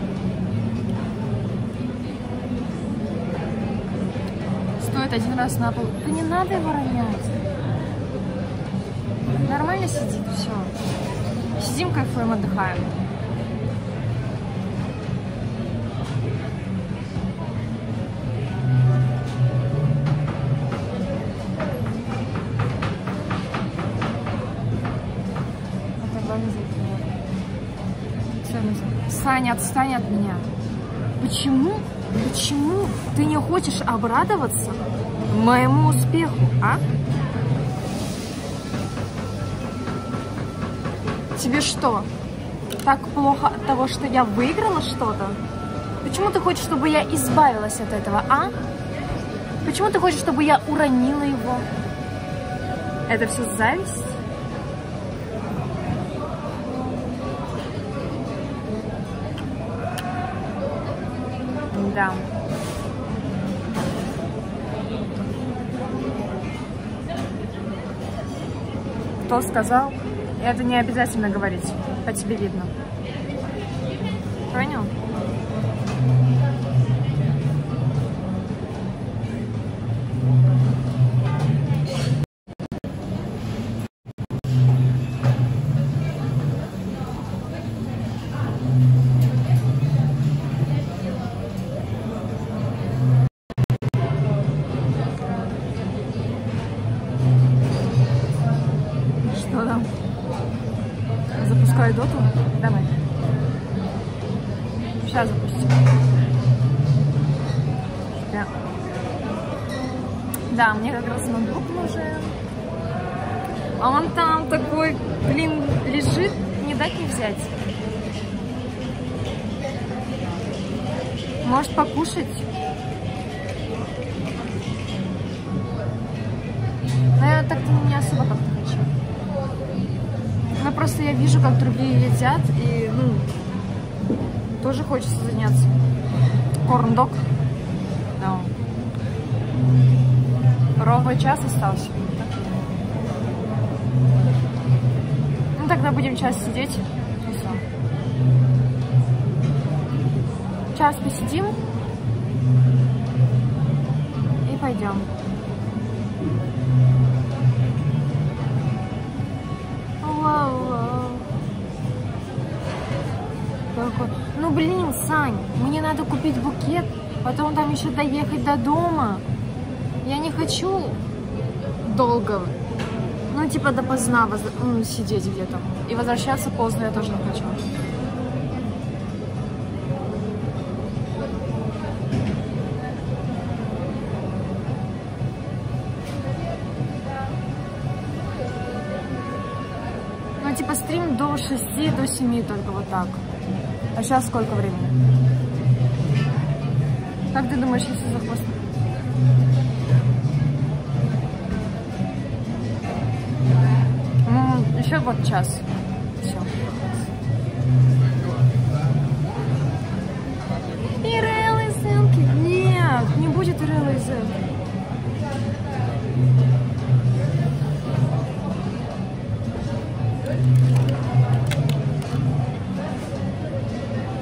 Стоит один раз на пол. Да не надо его ронять. Нормально сидит, все. Сидим, кайфуем, отдыхаем. Саня, отстань от меня. Почему ты не хочешь обрадоваться моему успеху, а? Тебе что, так плохо от того, что я выиграла что-то? Почему ты хочешь, чтобы я избавилась от этого, а? Почему ты хочешь, чтобы я уронила его? Это все зависть? Да. Кто сказал? Это не обязательно говорить. По тебе видно. Понял? Что там? Запускаю доту? Давай. Сейчас запустим. Да, мне как раз ноутбук нужен. А он там такой, блин, лежит, не дать не взять. Может покушать? Но я так-то не особо как-то хочу. Но просто я вижу, как другие едят, и, ну, тоже хочется заняться. Корн-дог. Да. Ровно час остался. Ну, тогда будем час сидеть. И все. Час посидим. И пойдем. Ну блин, Сань, мне надо купить букет, потом там еще доехать до дома. Я не хочу долго, ну типа допоздна сидеть где-то. И возвращаться поздно я тоже не хочу. Ну типа стрим до 6, до 7 только вот так. А сейчас сколько времени? Как ты думаешь, если за хвост? Ну, еще вот час. Все. И реалые ссылки? Нет, не будет реалые ссылки.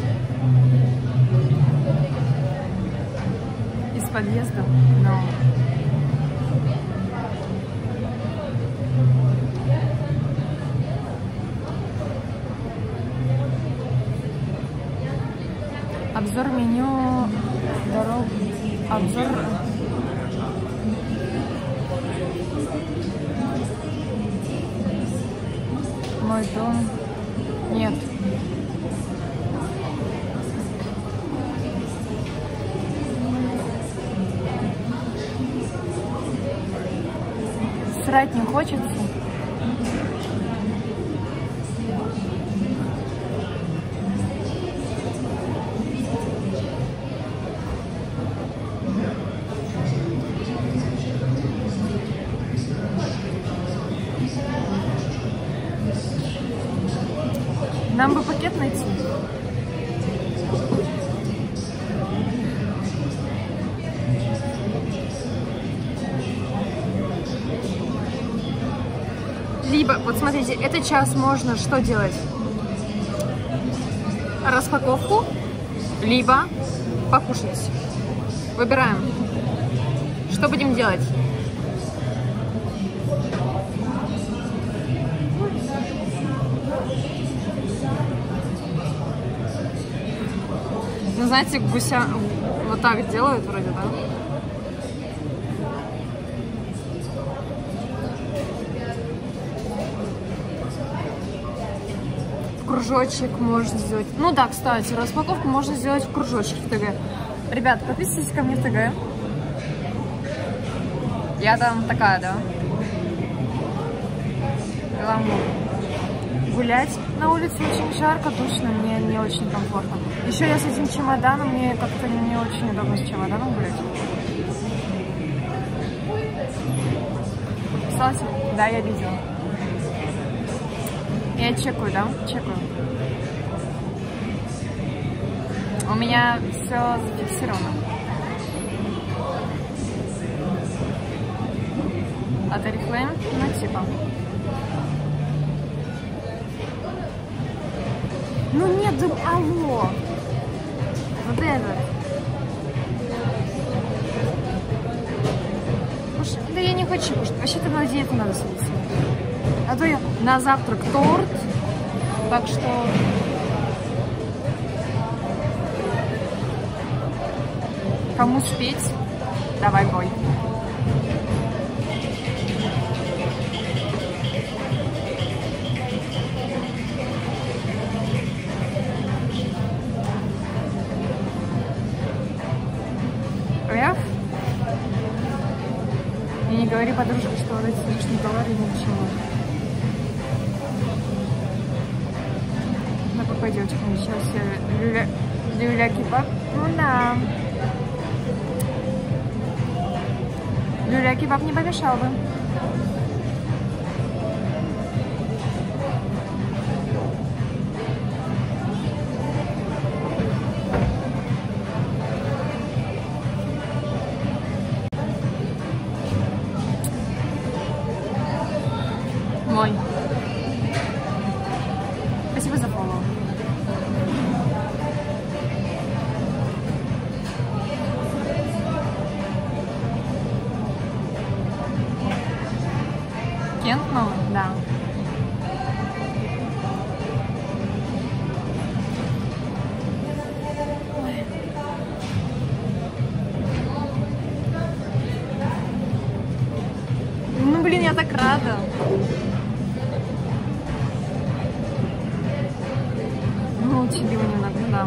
Подъезда, но Обзор меню, дорог, обзор... Мой дом. Нет. Срать не хочется. Нам бы пакет найти. Либо, вот смотрите, этот час можно что делать? Распаковку, либо покушать. Выбираем. Что будем делать? Ну, знаете, гуся вот так делают вроде, да? В кружочек можно сделать. Ну да, кстати, распаковку можно сделать в кружочек в ТГ. Ребят, подписывайтесь ко мне в ТГ. Я там такая, да? Гламур. Гулять на улице очень жарко, душно, мне не очень комфортно. Еще я с этим чемоданом, мне как-то не очень удобно с чемоданом гулять. Кстати, да, я видела. Я чекаю, да? Чекаю. У меня все зафиксировано. От Oriflame, ну типа. Ну нет, да, алло. Вот это. Да я не хочу кушать. Вообще-то на диету надо садиться. А то я на завтрак торт. Так что... Кому спеть? Давай, бой. И не говори подружке, что вроде лишний товар и ничего. Ну-ка, пойдете, сейчас люля-кебаб. Ну да. Люля-кебаб не помешал бы. Мой. Спасибо за фоллоу. Кент новый? Да. Ой. Ну, блин, я так рада. Ну, тебе немного, да.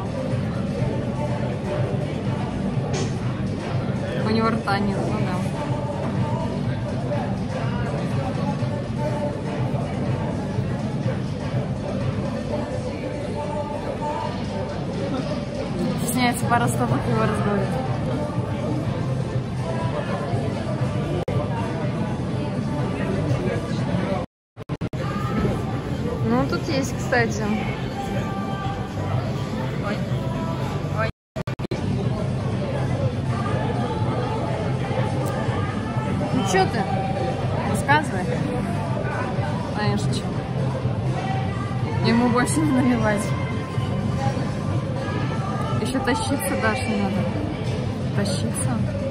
У него рта нет, ну да. Стесняется пара стопок его разговаривать. Ну, тут есть, кстати. Что ты? Рассказывай. Конечно, что. Ему больше не наливать. Еще тащиться, Даша, не надо. Тащиться.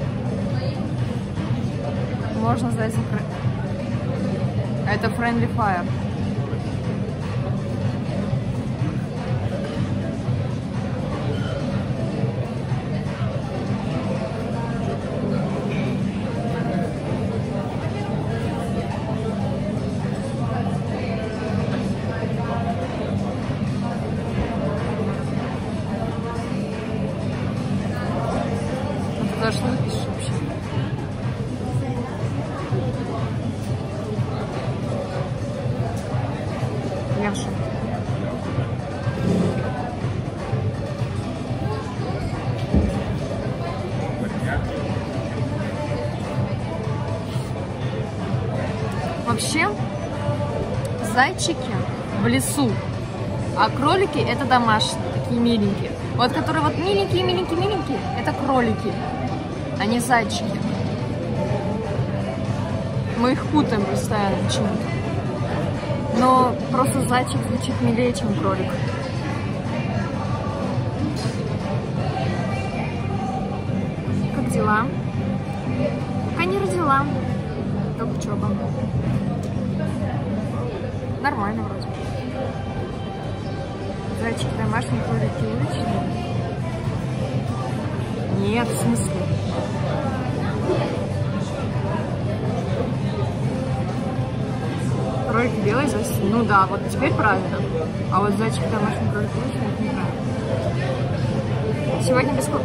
Можно за этим... Это Friendly Fire. Да что ты пишешь вообще? Я в шоке. Вообще, зайчики в лесу, а кролики это домашние, такие миленькие. Вот которые вот миленькие, это кролики, а не зайчики. Мы их путаем постоянно почему-то. Но просто зайчик звучит милее, чем кролик. Как дела? Пока не родила. Только учеба. Нормально вроде. Зайчики домашние, кролики уличные. Нет, в смысле? Кролики белые, зайчики. Ну да, вот теперь правильно. А вот зайчики домашние, кролики уличные, это неправильно. Сегодня без...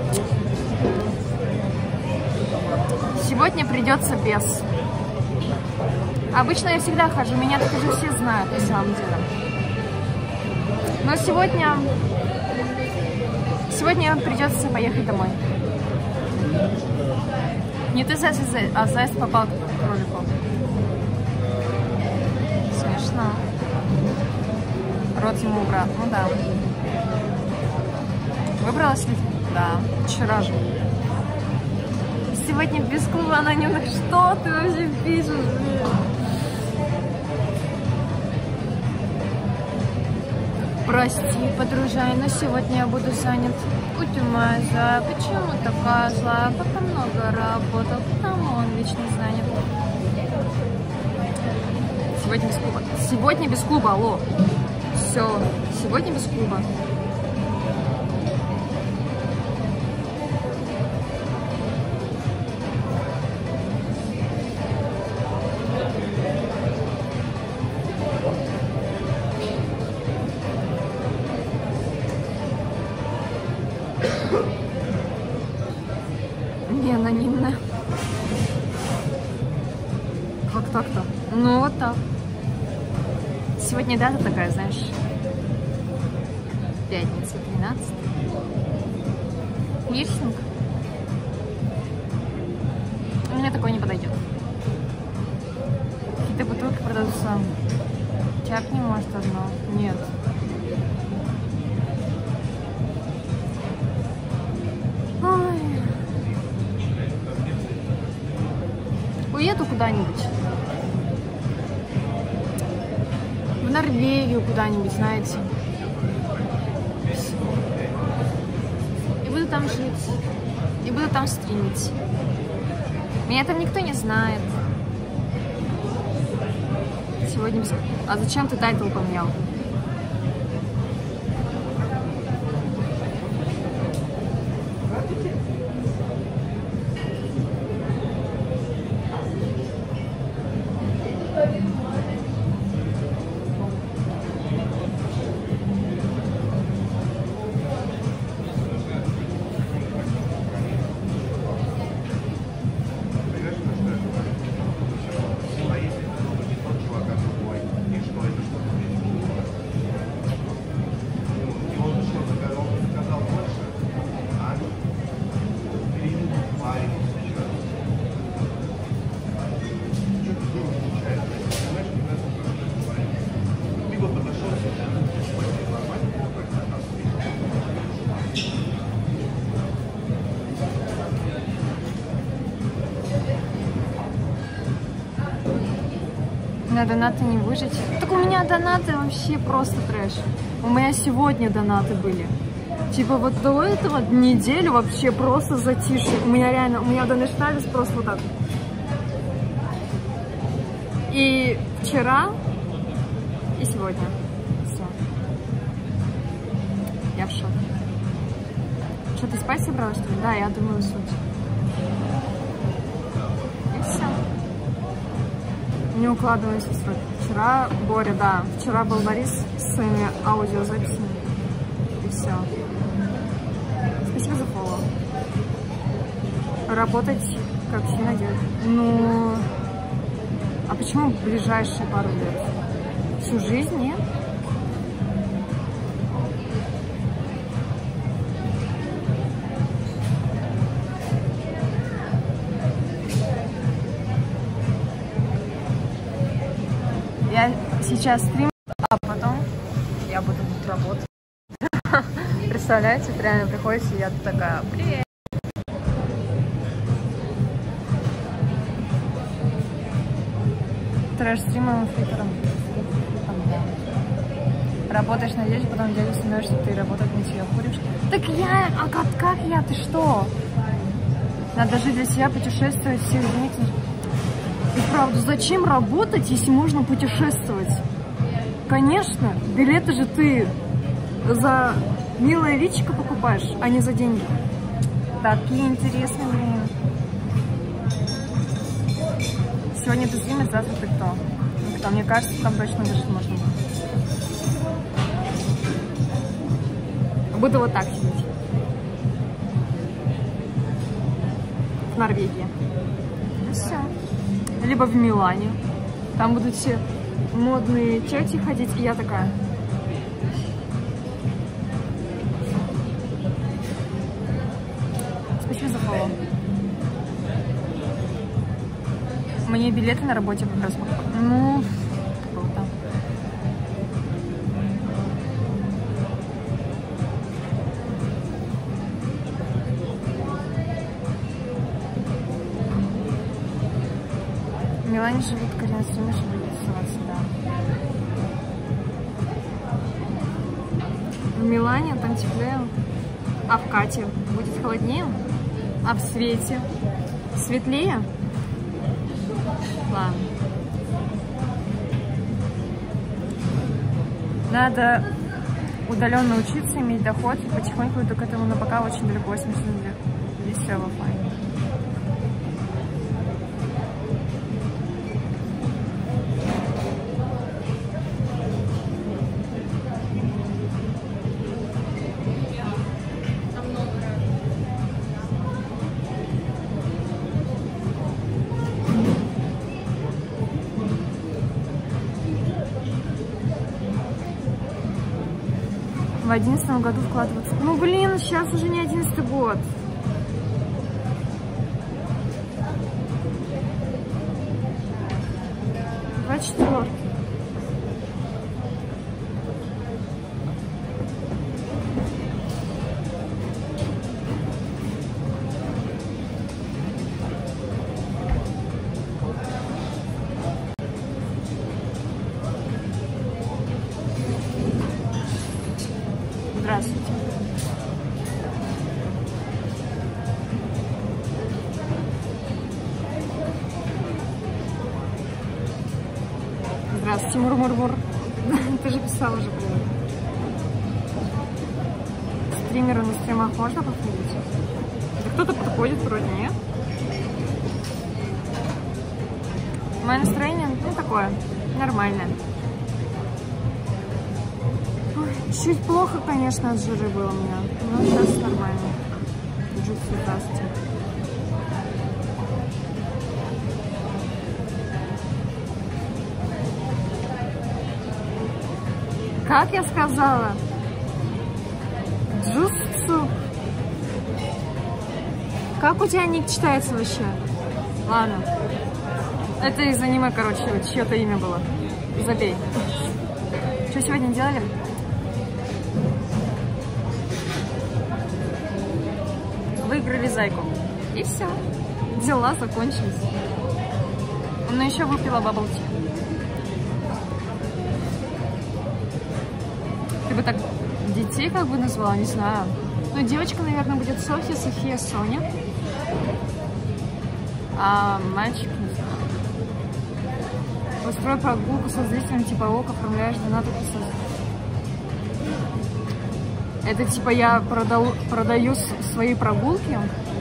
Сегодня придется без. Обычно я всегда хожу, меня так уже все знают, на самом деле. Но сегодня придется поехать домой. Не ты заяц, а заяц попал к кролику. Смешно. Рот ему убрал. Ну да. Выбралась ли? Да, вчера же. Сегодня без клуба анонимных. Что ты вообще пишешь, блин? Прости, подружай, но сегодня я буду занят. Утюмаза, почему такая злая? Пока много работал, потому он вечно занят. Сегодня без клуба. Сегодня без клуба, алло. Все, сегодня без клуба. Не анонимно. Как так-то? Ну вот так. Сегодня дата такая, знаешь. Пятница, 13. Пирсинг. Мне такое не подойдет. Какие-то бутылки продаются. Чапни, может, одно? Нет. Уеду куда-нибудь. В Норвегию куда-нибудь, знаете. И буду там жить. И буду там стримить. Меня там никто не знает. Сегодня... А зачем ты тайтл поменял? На донаты не выжить. Так у меня донаты вообще просто трэш. У меня сегодня донаты были. Типа вот до этого неделю вообще просто затишье. У меня реально, у меня донатались просто вот так. И вчера, и сегодня. Все. Я в шоке. Что, ты спать собралась, что ли? Да, я думаю, суть. И все. Не укладываюсь в срок. Вчера Боря, да. Вчера был Борис с своими аудиозаписями. И все. Спасибо за фоллоу. работать как все надеют. Ну, а почему в ближайшие пару лет? Всю жизнь, нет? Я сейчас стримлю, а потом я буду тут работать. Представляете, реально приходите, и я тут такая, привет. Трэш-стримом и флиппером. Работаешь на дядю, потом дядя становишься, что ты работать на тебя куришь. Так я, а как я, ты что? Надо жить для себя, путешествовать, всех денег. И правда, зачем работать, если можно путешествовать? Конечно, билеты же ты за милое личико покупаешь, а не за деньги. Такие интересные, блин. Сегодня ты стримишь, завтра ты кто? Кто? Мне кажется, там точно даже можно будет. Буду вот так сидеть. В Норвегии. И все. Либо в Милане. Там будут все модные тети ходить, и я такая. Спасибо за фоллоу. Мне билеты на работе как раз. Ну, круто. В Милане живут коренные стримеры, чтобы рисоваться, да. В Милане там теплее, а в Кате будет холоднее, а в Свете светлее. Ладно. Надо удаленно учиться, иметь доход, и потихоньку иду к этому, но пока очень далеко, 80 лет. Весело, файно. В 11 году вкладываться. Ну блин, сейчас уже не 11 год. — 24. Здравствуйте. Здравствуйте, мур-мур-мур. Ты же писала уже, привет. Стримеру на стримах можно повторить? Да кто-то подходит, вроде нет. Мое настроение, ну, такое, нормальное. Чуть плохо, конечно, от жиры было у меня, но сейчас нормально. Джутсу, здравствуйте. Как я сказала? Джутсу. Как у тебя ник читается вообще? Ладно. Это из аниме, короче, чье-то имя было. Забей. Что сегодня делали? Выиграли зайку. И все. Дела закончились. Но еще выпила бабл-ти. Ты бы так детей как бы назвала, не знаю. Ну, девочка, наверное, будет Софья, София, Соня. А мальчик, не знаю. Устрой прогулку со зрителем, типа ок, оформляешь донаты. Это типа я продаю свои прогулки.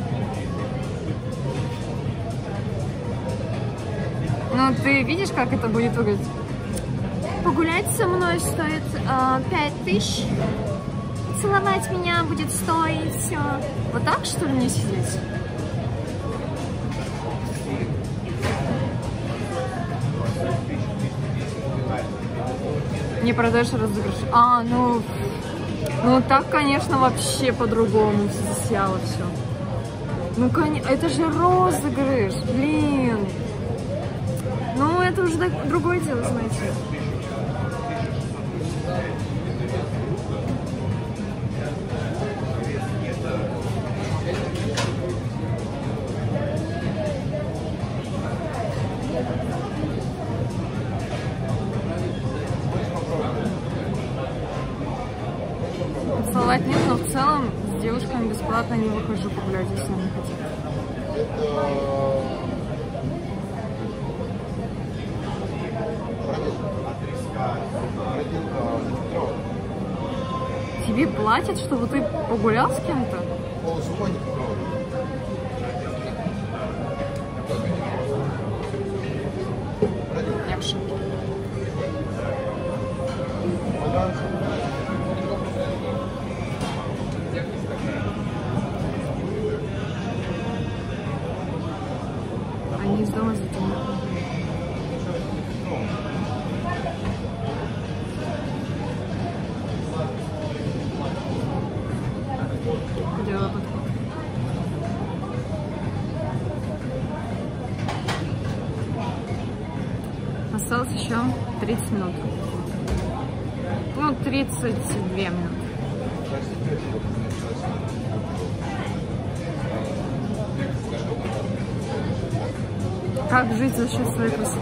Ну, ты видишь, как это будет выглядеть? Погулять со мной стоит 5000. Целовать меня будет стоить... Вот так, что ли, мне сидеть? Не продаешь розыгрыш. А, ну так, конечно, вообще по-другому засяло все. Ну, это же розыгрыш, блин. Ну, это уже другое дело, знаете. Целовать нет, но в целом с девушками бесплатно не выхожу погулять, если они хотят. Тебе платят, чтобы ты погулял с кем-то? Я в шоке. Они из дома затемнят. Делала подход. Осталось еще 30 минут. Ну, 32 минуты. Как жить за счет своей красоты?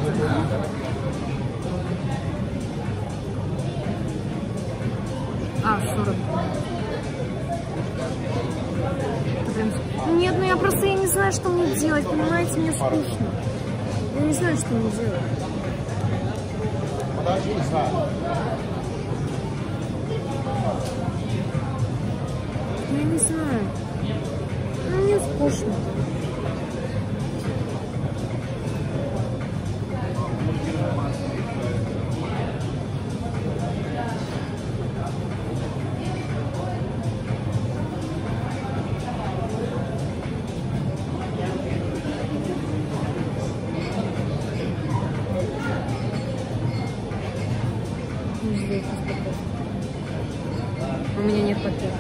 А, 40. Нет, ну я просто не знаю, что мне делать, понимаете, мне скучно. Я не знаю, что мне делать. Я не знаю. Ну, мне скучно. У меня нет пакета.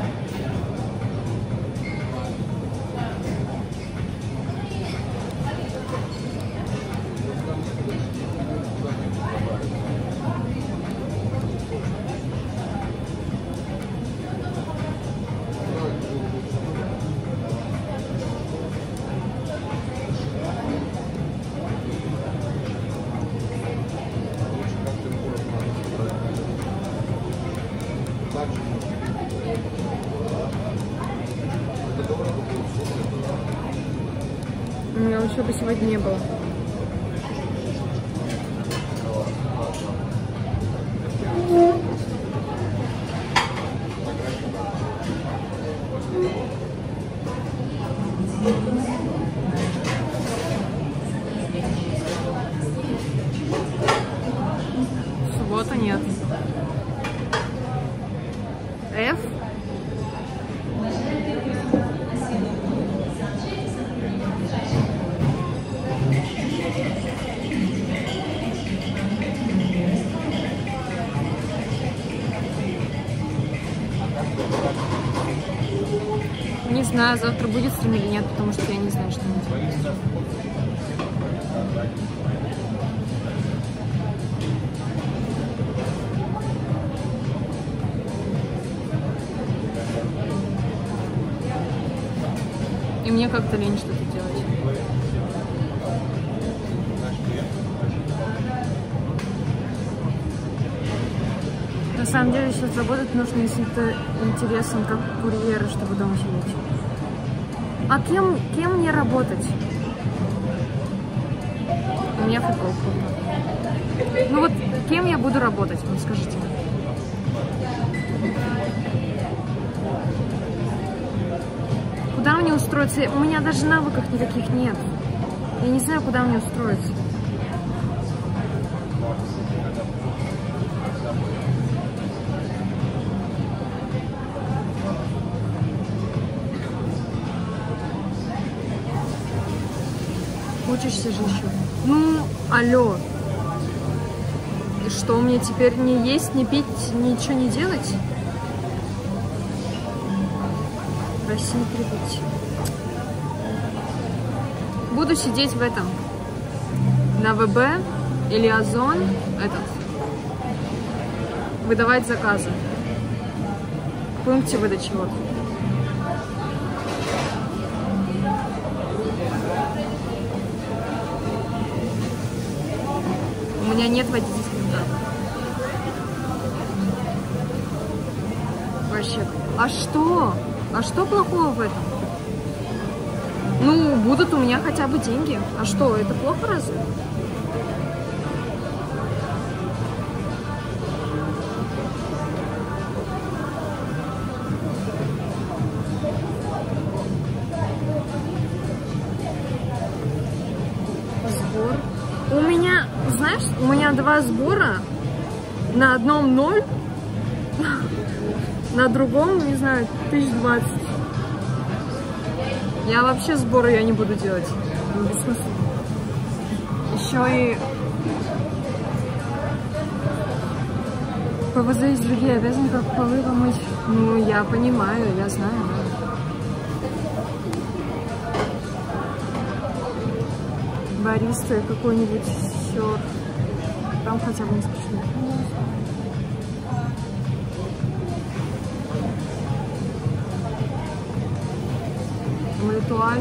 У меня учебы сегодня не было. Суббота нет. F. Не знаю, завтра будет стрим или нет, потому что я не знаю, что мне делать. И мне как-то лень что-то делать. На самом деле сейчас работать нужно, если ты интересен как курьер, чтобы дома сидеть. А кем мне работать? У меня футболка. Ну вот, кем я буду работать, вот скажите. Куда мне устроиться? У меня даже навыков никаких нет. Я не знаю, куда мне устроиться. Учишься же еще. Ну, алло. И Что мне теперь не есть, не пить, ничего не делать? В России прибыть. Буду сидеть в этом. На ВБ или Озон выдавать заказы. В пункте выдачи вот. У меня нет водительских прав. Вообще. А что? А что плохого в этом? Ну, будут у меня хотя бы деньги. А что, это плохо разве? Сбор. У меня, знаешь, у меня 2 сбора. На одном 0, на другом, не знаю, 1020. Я вообще сборы я не буду делать. Бессмысленно. Еще и ПВЗ из другие обязаны как полы помыть. Ну, я понимаю, я знаю. Бариста какой-нибудь сёр. Там хотя бы не смешно. Ритуаль.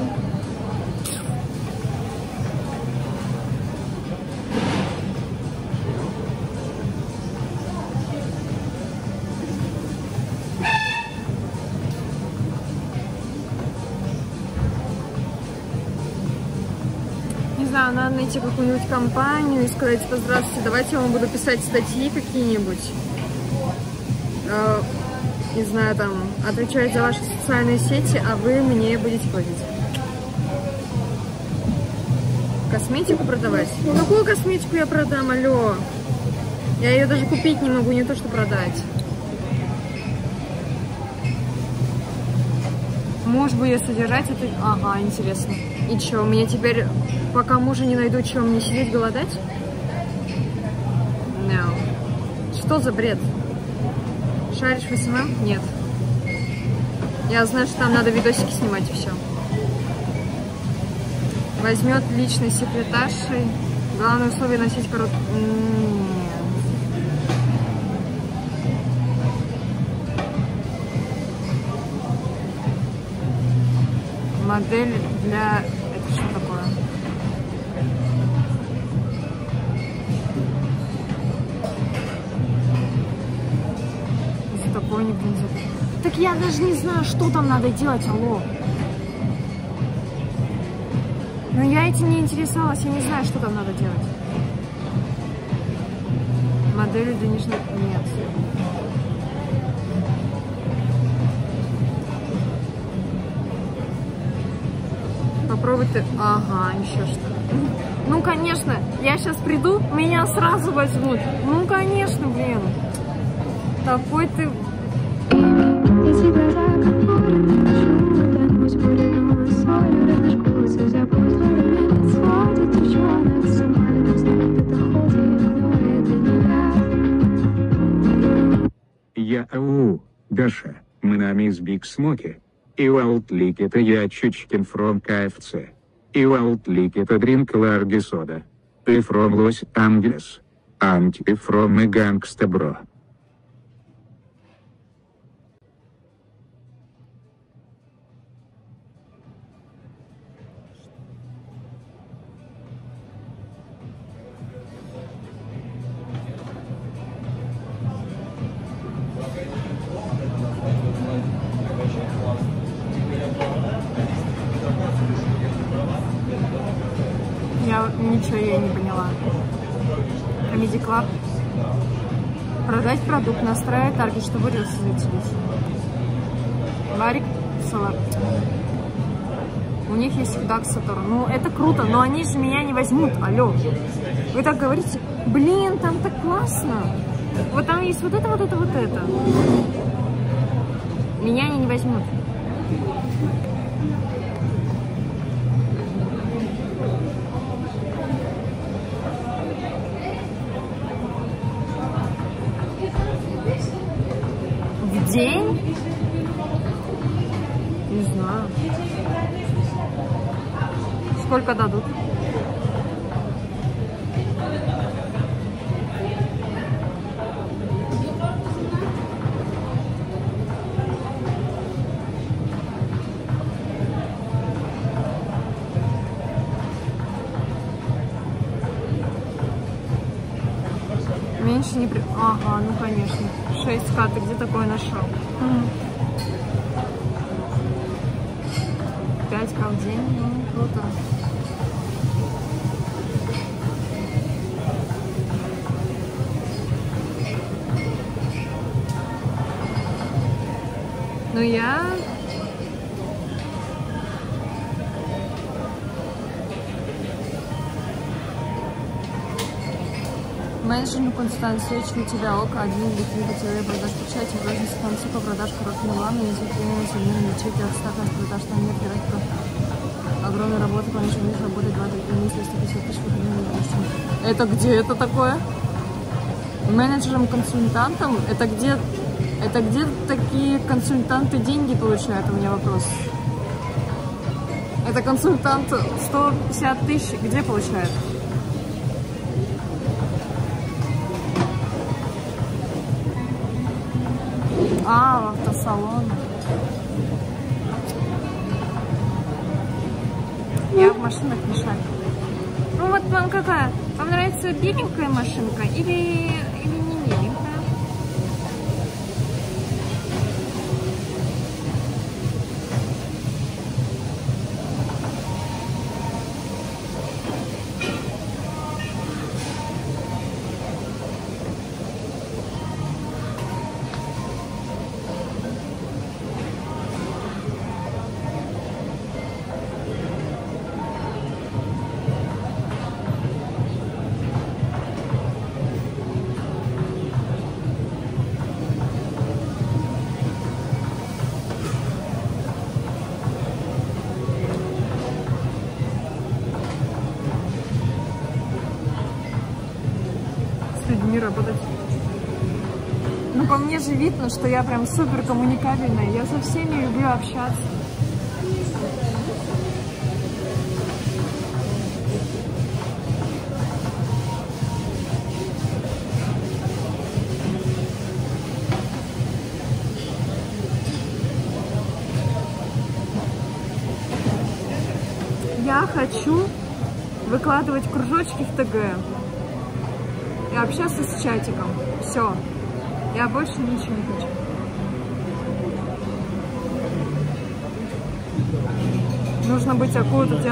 Не знаю, надо найти какую-нибудь компанию и сказать: здравствуйте, давайте я вам буду писать статьи какие-нибудь. Не знаю, там, отвечать за ваши социальные сети, а вы мне будете платить. Косметику продавать? Ну, какую косметику я продам, алло? Я ее даже купить не могу, не то что продать. Муж будет содержать это... Ага, интересно. И что, мне теперь, пока мужа не найду, что, мне сидеть голодать? No. Что за бред? Шаришь в СММ? Нет. Я знаю, что там надо видосики снимать и все. Возьмет личной секретаршей. Главное условие носить короткую... Модель для... Это что такое? Такой не бензин. Так я даже не знаю, что там надо делать, алло. Но я этим не интересовалась, я не знаю, что там надо делать. Модели денежных... Нет. Попробуй ты... Ага, еще что. Ну, конечно, я сейчас приду, меня сразу возьмут. Ну, конечно, блин. Такой ты... Я Даша, мы нами из Big Smoky. И Outlick это я Чучкин from KFC. И Outlick это Drink Large Soda. Ты from Los Angeles. Анти from и Gangsta Bro. Ничего я не поняла. Comedy Club. Продать продукт, настраивать таргет, чтобы рилсы зацелить. Барик салат. У них есть Даксатор. Ну, это круто, но они же меня не возьмут. Алло. Вы так говорите, блин, там так классно. Вот там есть вот это, вот это, вот это. Меня они не возьмут. день? Не знаю. Сколько дадут? Меньше не при... Ага, ну конечно. 6К, ты где такое нашел? 5К в день, ну круто. Ну я... Менеджерную консультацию у тебя ок, один или три потеряли продаж печати, розница концепта продаж короткими лами, изучение современной ячейки, отставка от продаж, там нет графика. Огромная работа, конечно, у них работает 2-3 месяца, 150 тысяч выходных. Это где это такое? Менеджером-консультантом? Это где такие консультанты деньги получают? У меня вопрос. Это консультант 150 тысяч где получает? А, в автосалон. Я в машинах не шарю. Ну вот вам какая? Вам нравится беленькая машинка или не беленькая? Людьми работать. Ну, по мне же видно, что я прям супер коммуникабельная. Я со всеми люблю общаться. Я хочу выкладывать кружочки в ТГ. И общаться с чатиком. Все. Я больше ничего не хочу. Нужно быть акулой, тут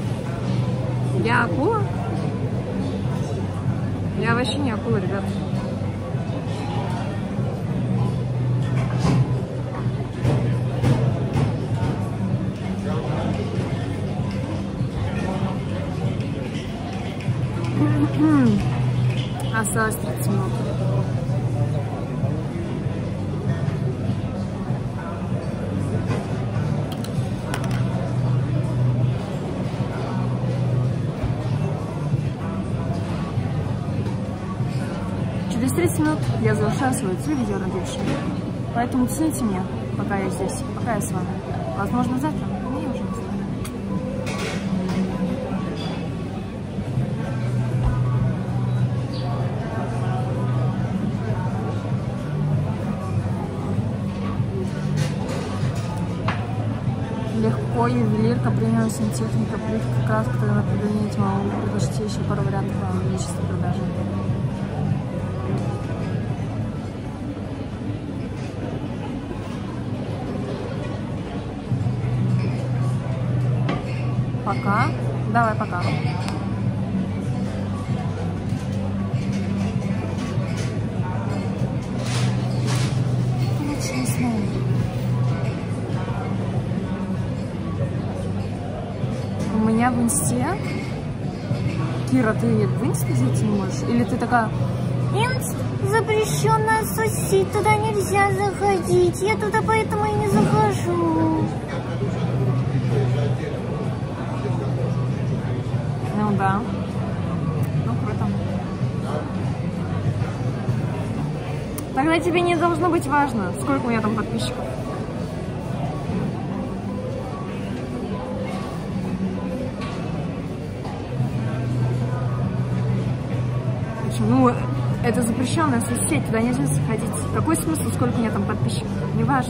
я акула? Я вообще не акула, ребят. Осталось 30 минут. Через 30 минут я завершаю свою видео на дальше. Поэтому цените меня, пока я здесь, пока я с вами. Возможно, завтра. Мне уже не знаю. Легко, ювелирка, премиум, сантехника, плитка, краска, на кабинете могу предложить еще пару вариантов увеличить продажи. Пока. Давай, пока. Честно. У меня в инсте... Кира, ты в инст зайти не можешь? Или ты такая... Инст запрещенная соцсеть, туда нельзя заходить. Я туда поэтому и не захожу. Ну да. Ну круто. Тогда тебе не должно быть важно, сколько у меня там подписчиков. Ну, это запрещенная соцсеть, туда нельзя заходить. Какой смысл, сколько у меня там подписчиков? Неважно.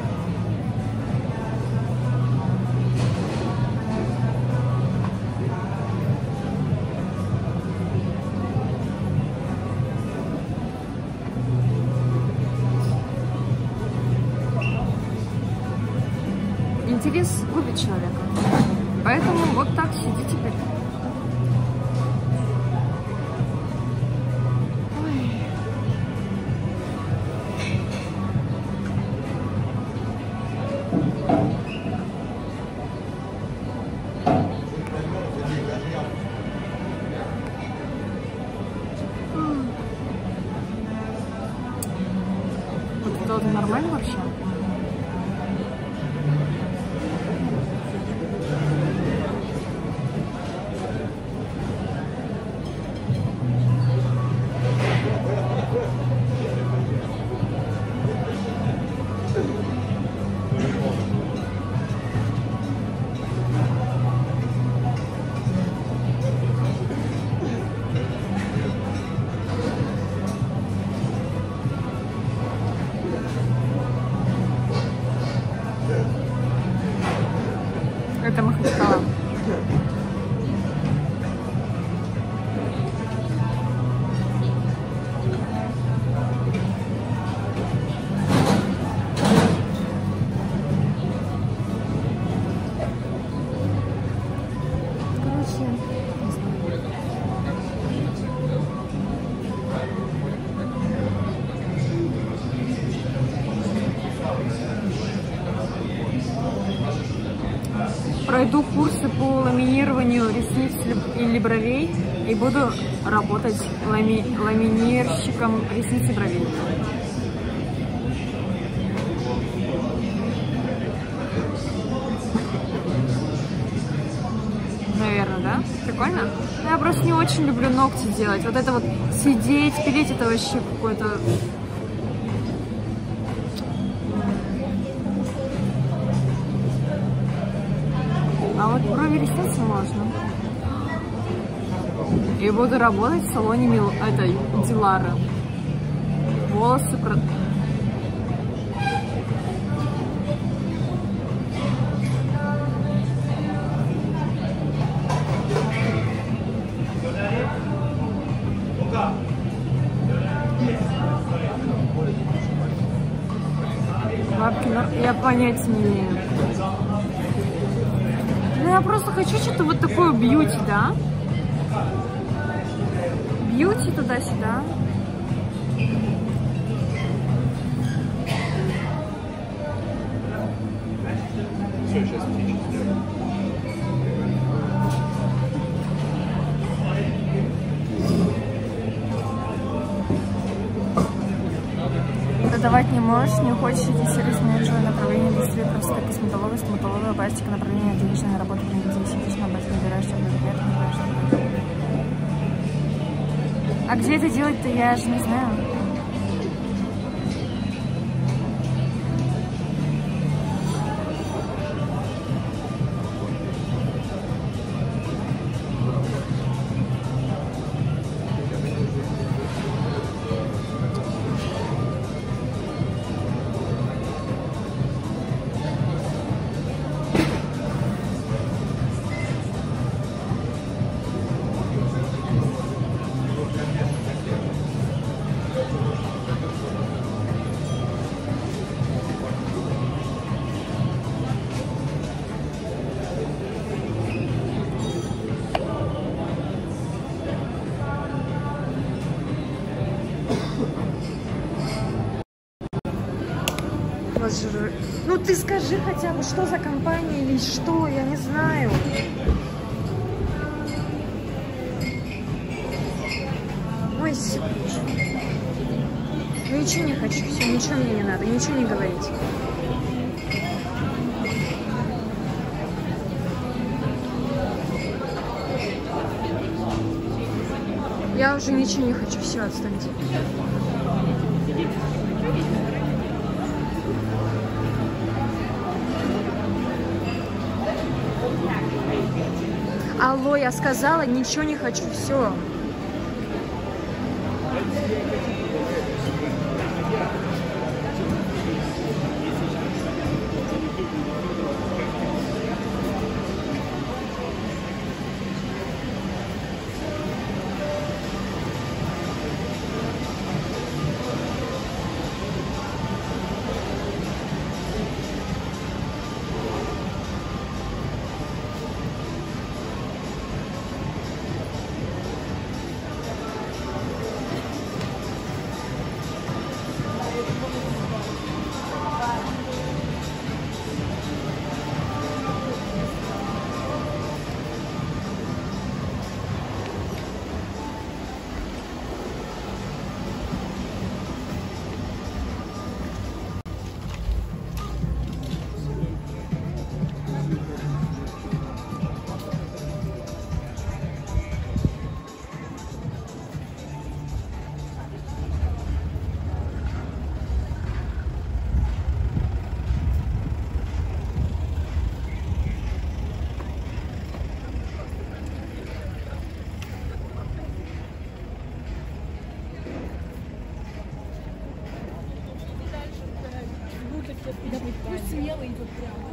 Интерес губит человека. Поэтому вот так сиди теперь. Вот это нормально вообще? Это Махачкала. Пройду курсы по ламинированию ресниц или бровей и буду работать ламинирщиком ресниц и бровей. Наверное, да? Прикольно? Я просто не очень люблю ногти делать. Вот это вот сидеть, пилить, это вообще какое-то... А вот брови, ресницы можно. И буду работать в салоне этой Дилары. Волосы... Бабки, ну, я понятия не имею. Ну, я просто хочу что-то вот такое бьюти, да? Бьюти туда-сюда. Все, сейчас птички сделаем. Продавать не можешь, не хочешь идти в сервис менеджера, направление дистрибьюторов, косметолога, стоматолога, пластика, направление денежной работы, независимо об этом набираешь, чтобы набираешь. А где это делать-то, я же не знаю. Ну ты скажи хотя бы, что за компания или что, я не знаю. Ой, ну ничего не хочу, все, ничего мне не надо, ничего не говорить. Я уже ничего не хочу, все, отстаньте. я сказала, ничего не хочу, все. Пусть смело идет прямо.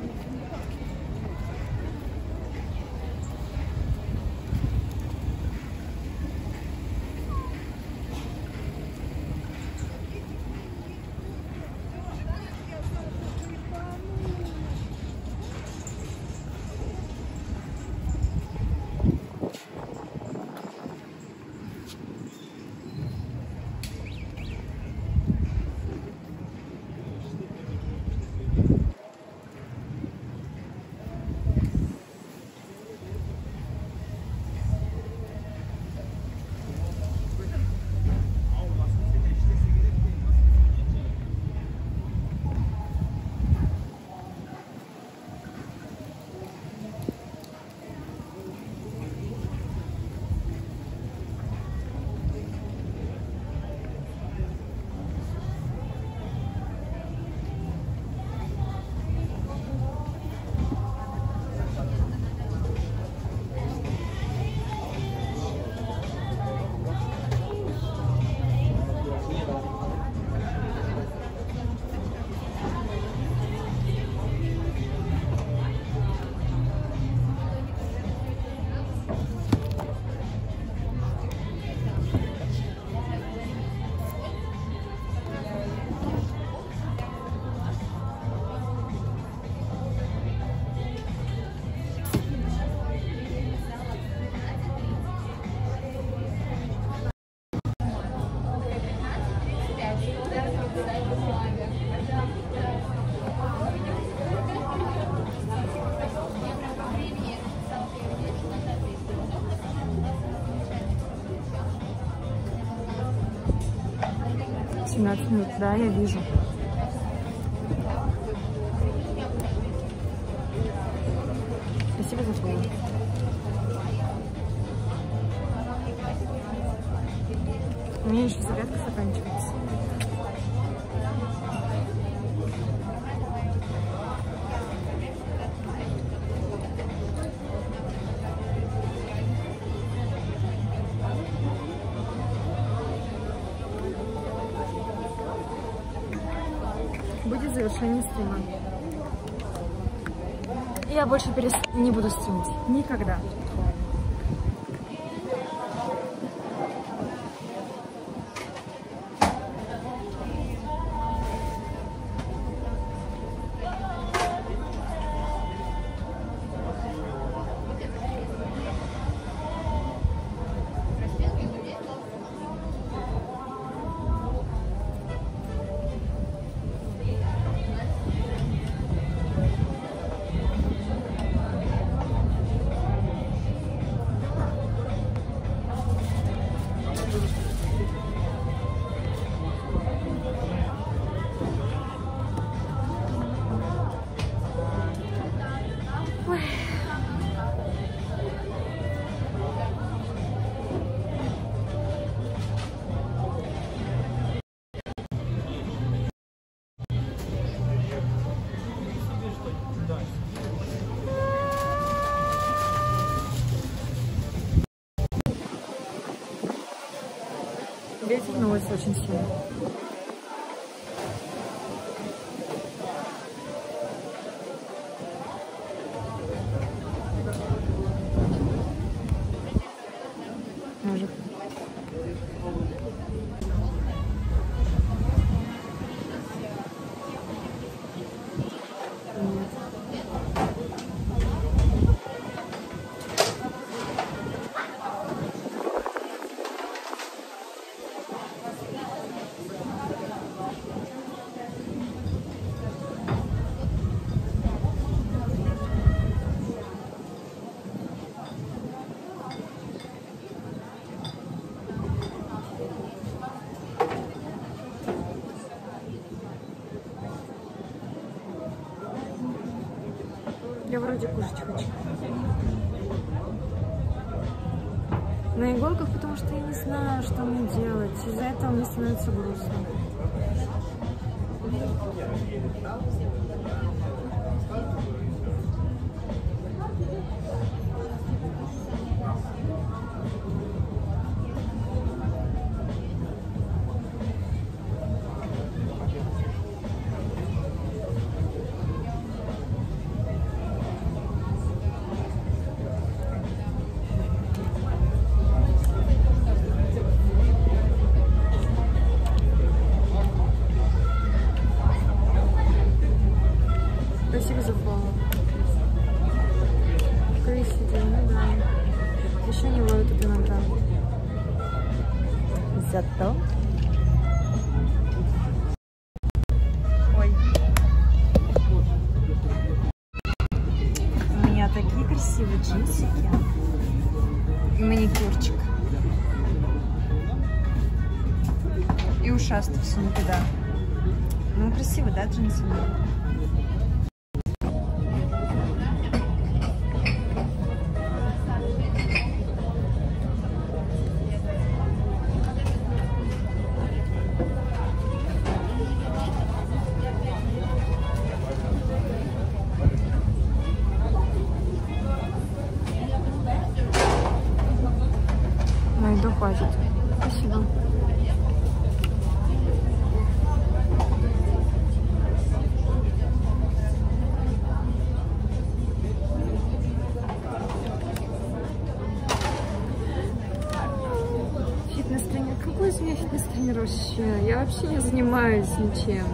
Минут, да, я вижу. Спасибо за слово. У меня еще зарядка заканчивается. Будет завершение стрима. Я больше не буду стримить. Никогда. Ветер на улице очень сильный. Ножик. Я вроде кушать хочу. На иголках, потому что я не знаю, что мне делать. Из-за этого мне становится грустно. Спасибо за фоллоу. Красиво, ну да. Еще не ловит этот виноград. Зато... Ой. У меня такие красивые джинсики. И маникюрчик. И ушастый в сумке, да. Ну, красиво, да, джинсы? Найду, хватит. Спасибо. Фитнес-тренер. Какой из меня фитнес-тренер вообще? Я вообще не занимаюсь ничем.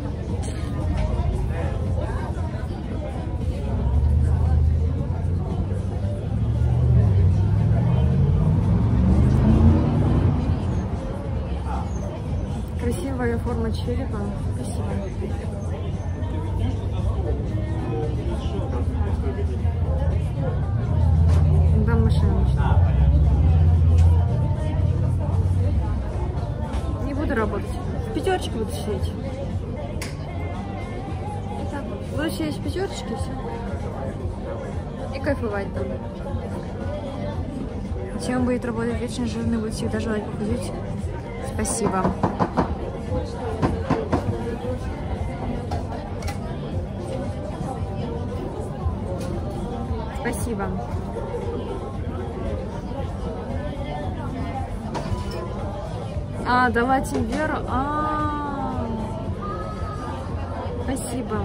Красивая форма черепа. Спасибо. Да, машина. Не буду работать. В пятерочке буду сидеть. Итак, буду сидеть в пятерочке и все. И кайфовать буду. Чем будет работать вечно жирный, будет всегда желать похудеть. Спасибо. Спасибо. А, давать им веру. Спасибо.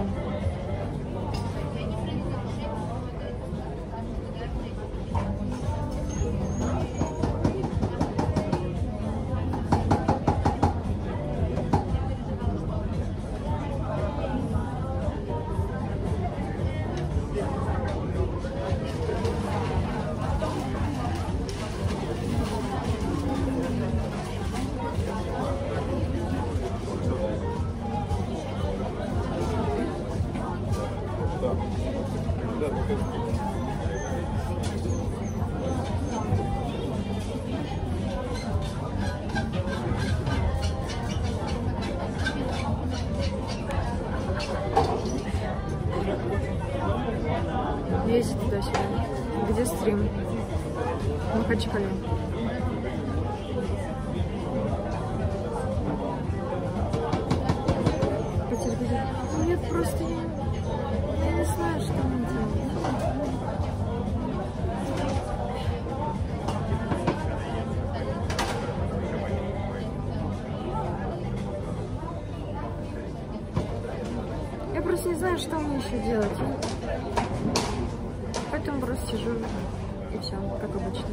Ездить туда-сюда. Где стрим? В Махачкале. Нет, просто я не знаю, что мне делать. Я просто не знаю, что мне еще делать. Поэтому просто сижу и все, как обычно.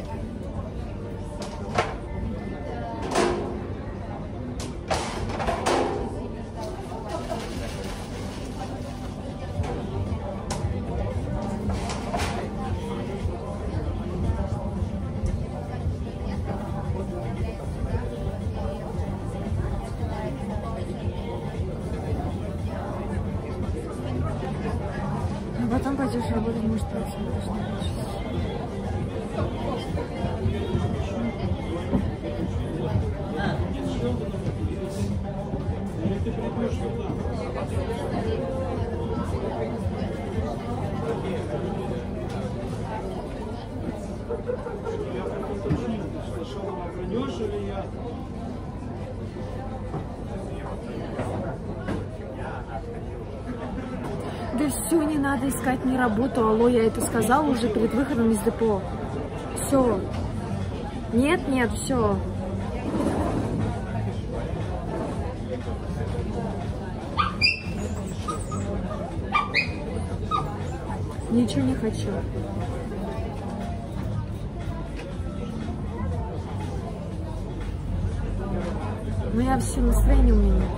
Потом пойдешь работать, может, Да все, не надо искать мне работу. Алло, я это сказала уже перед выходом из депо. Все. Нет, все. Ничего не хочу. У меня все настроение у меня нет.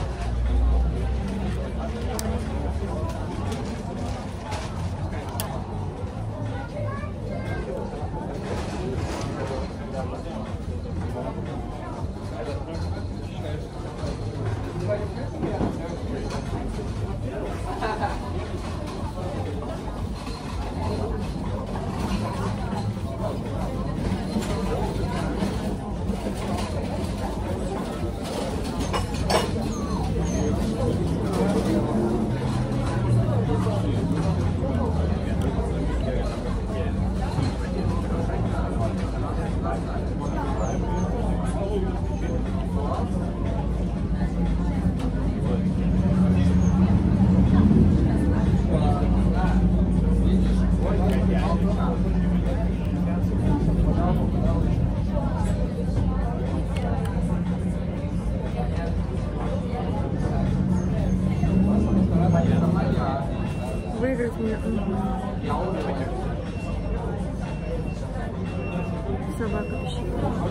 Выиграть мне. Собака пищит.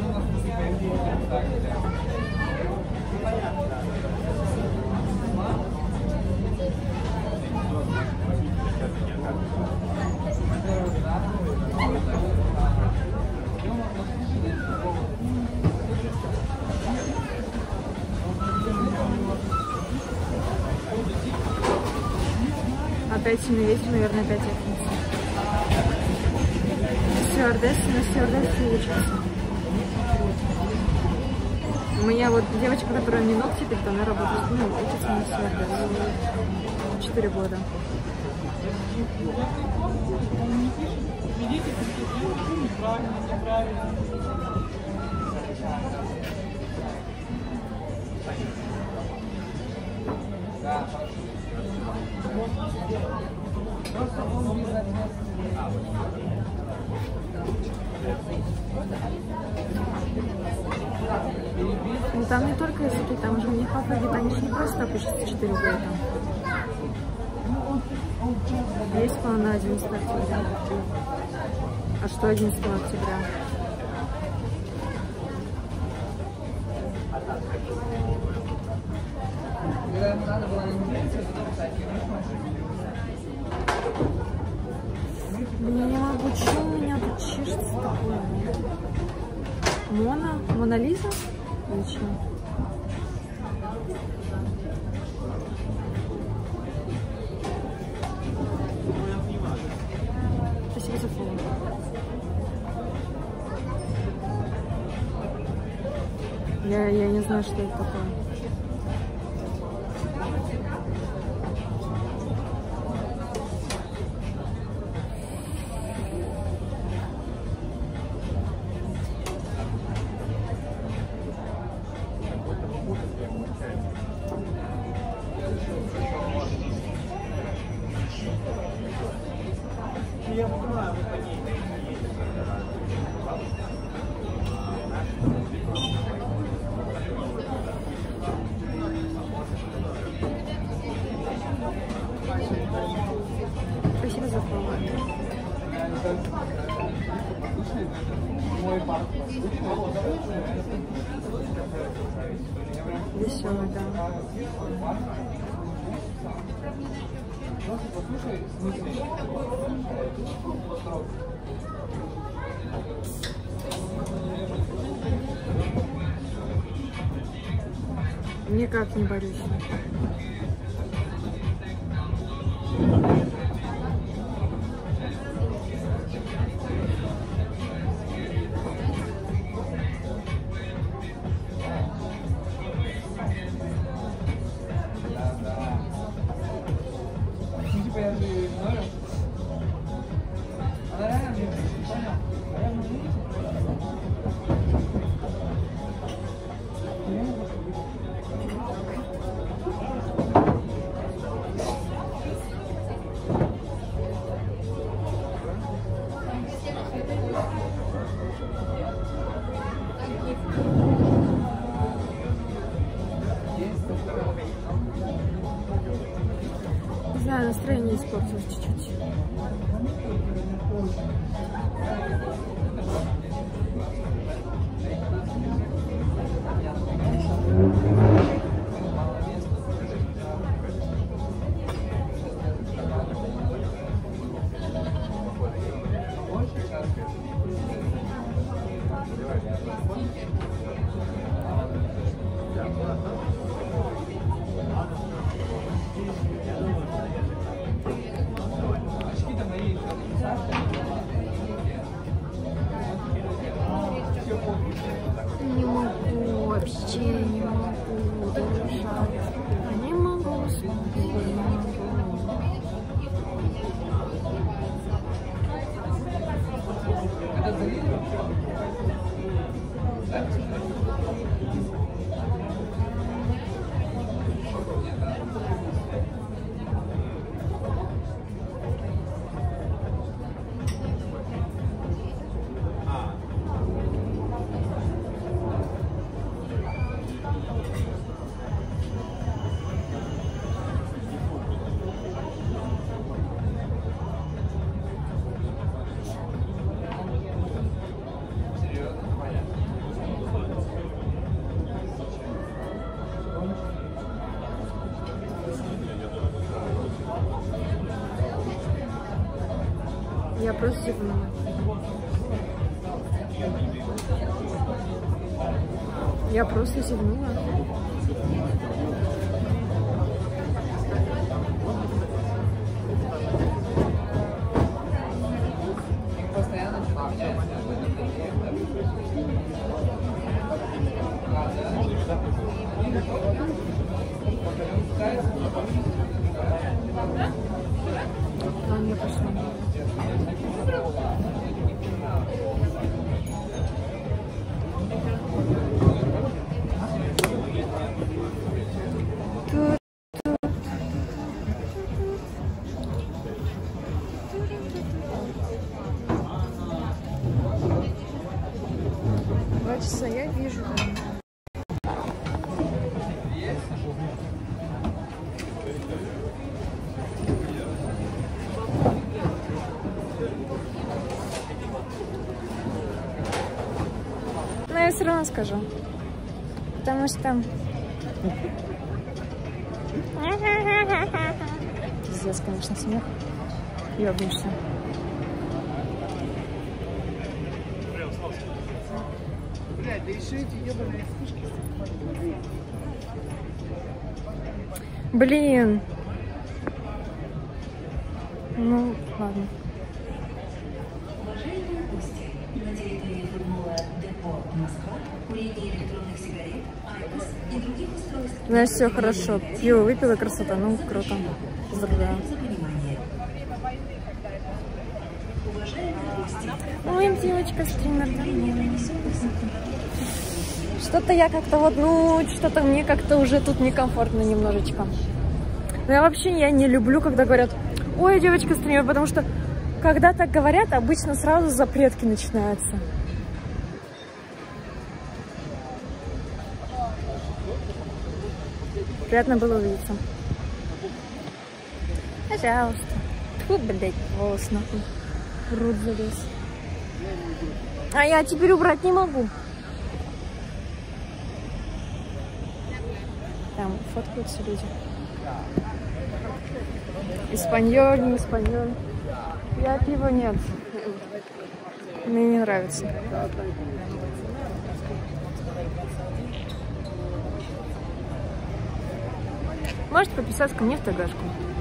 Опять сильный ветер, наверное, опять отнесет. На стюардессе учится. У меня вот девочка, которая мне ногти пилит, она работает, учится на стюардессе 4 года. Ну там не только языки, там же у них алфавит, они же не просто так учатся 4 года. Есть план на 11 октября. А что 11 октября? Я не могу, что у меня тут чешется такое? Мона Лиза? Или что? Спасибо за фото. Я не знаю, что это такое. Веселый, да. Никак не борюсь. Не знаю, настроение испортилось чуть-чуть. Не могу, вообще не могу дышать. Не могу спать, не могу. Я просто зевнула. Я просто зевнула. Ладно, я пошла. Два часа я вижу. Но я все равно скажу. Потому что... Пиздец, конечно, смех. Ёбнешься. Блядь, да еще эти ебаные вспышки. Блин. Ну, ладно. Ну, все хорошо. Пиво выпила, красота. Ну, круто. Поздравляю. Ой, девочка, стример. Что-то я как-то вот, ну, что-то мне как-то уже тут некомфортно немножечко. Но я вообще не люблю, когда говорят: ой, девочка, стример, потому что когда так говорят, обычно сразу запретки начинаются. Приятно было увидеться. Пожалуйста. Фу, блядь, волос нахуй. в рот залез. А я теперь убрать не могу. Там фоткаются люди. Испаньоль, не испаньоль. Я пива нет. Мне не нравится. Можете подписаться ко мне в ТГшку.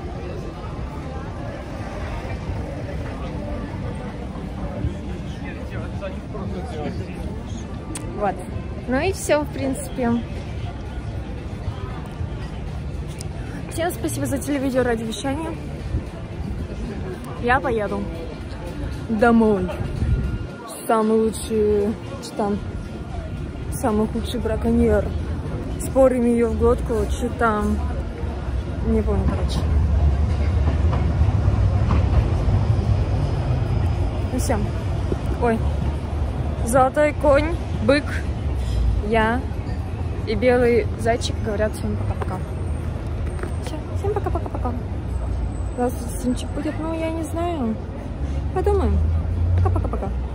Вот. Ну и все, в принципе. Всем спасибо за телевидео ради вещания. Я поеду домой. Самый лучший штамп. Самый худший браконьер. Спорим ее в глотку, что там. Не помню, короче. Ну все. Ой. Золотой конь, бык, я и белый зайчик говорят всем пока-пока. Всем пока-пока-пока. Завтра снимчик будет, ну я не знаю. Подумаем. Пока-пока-пока.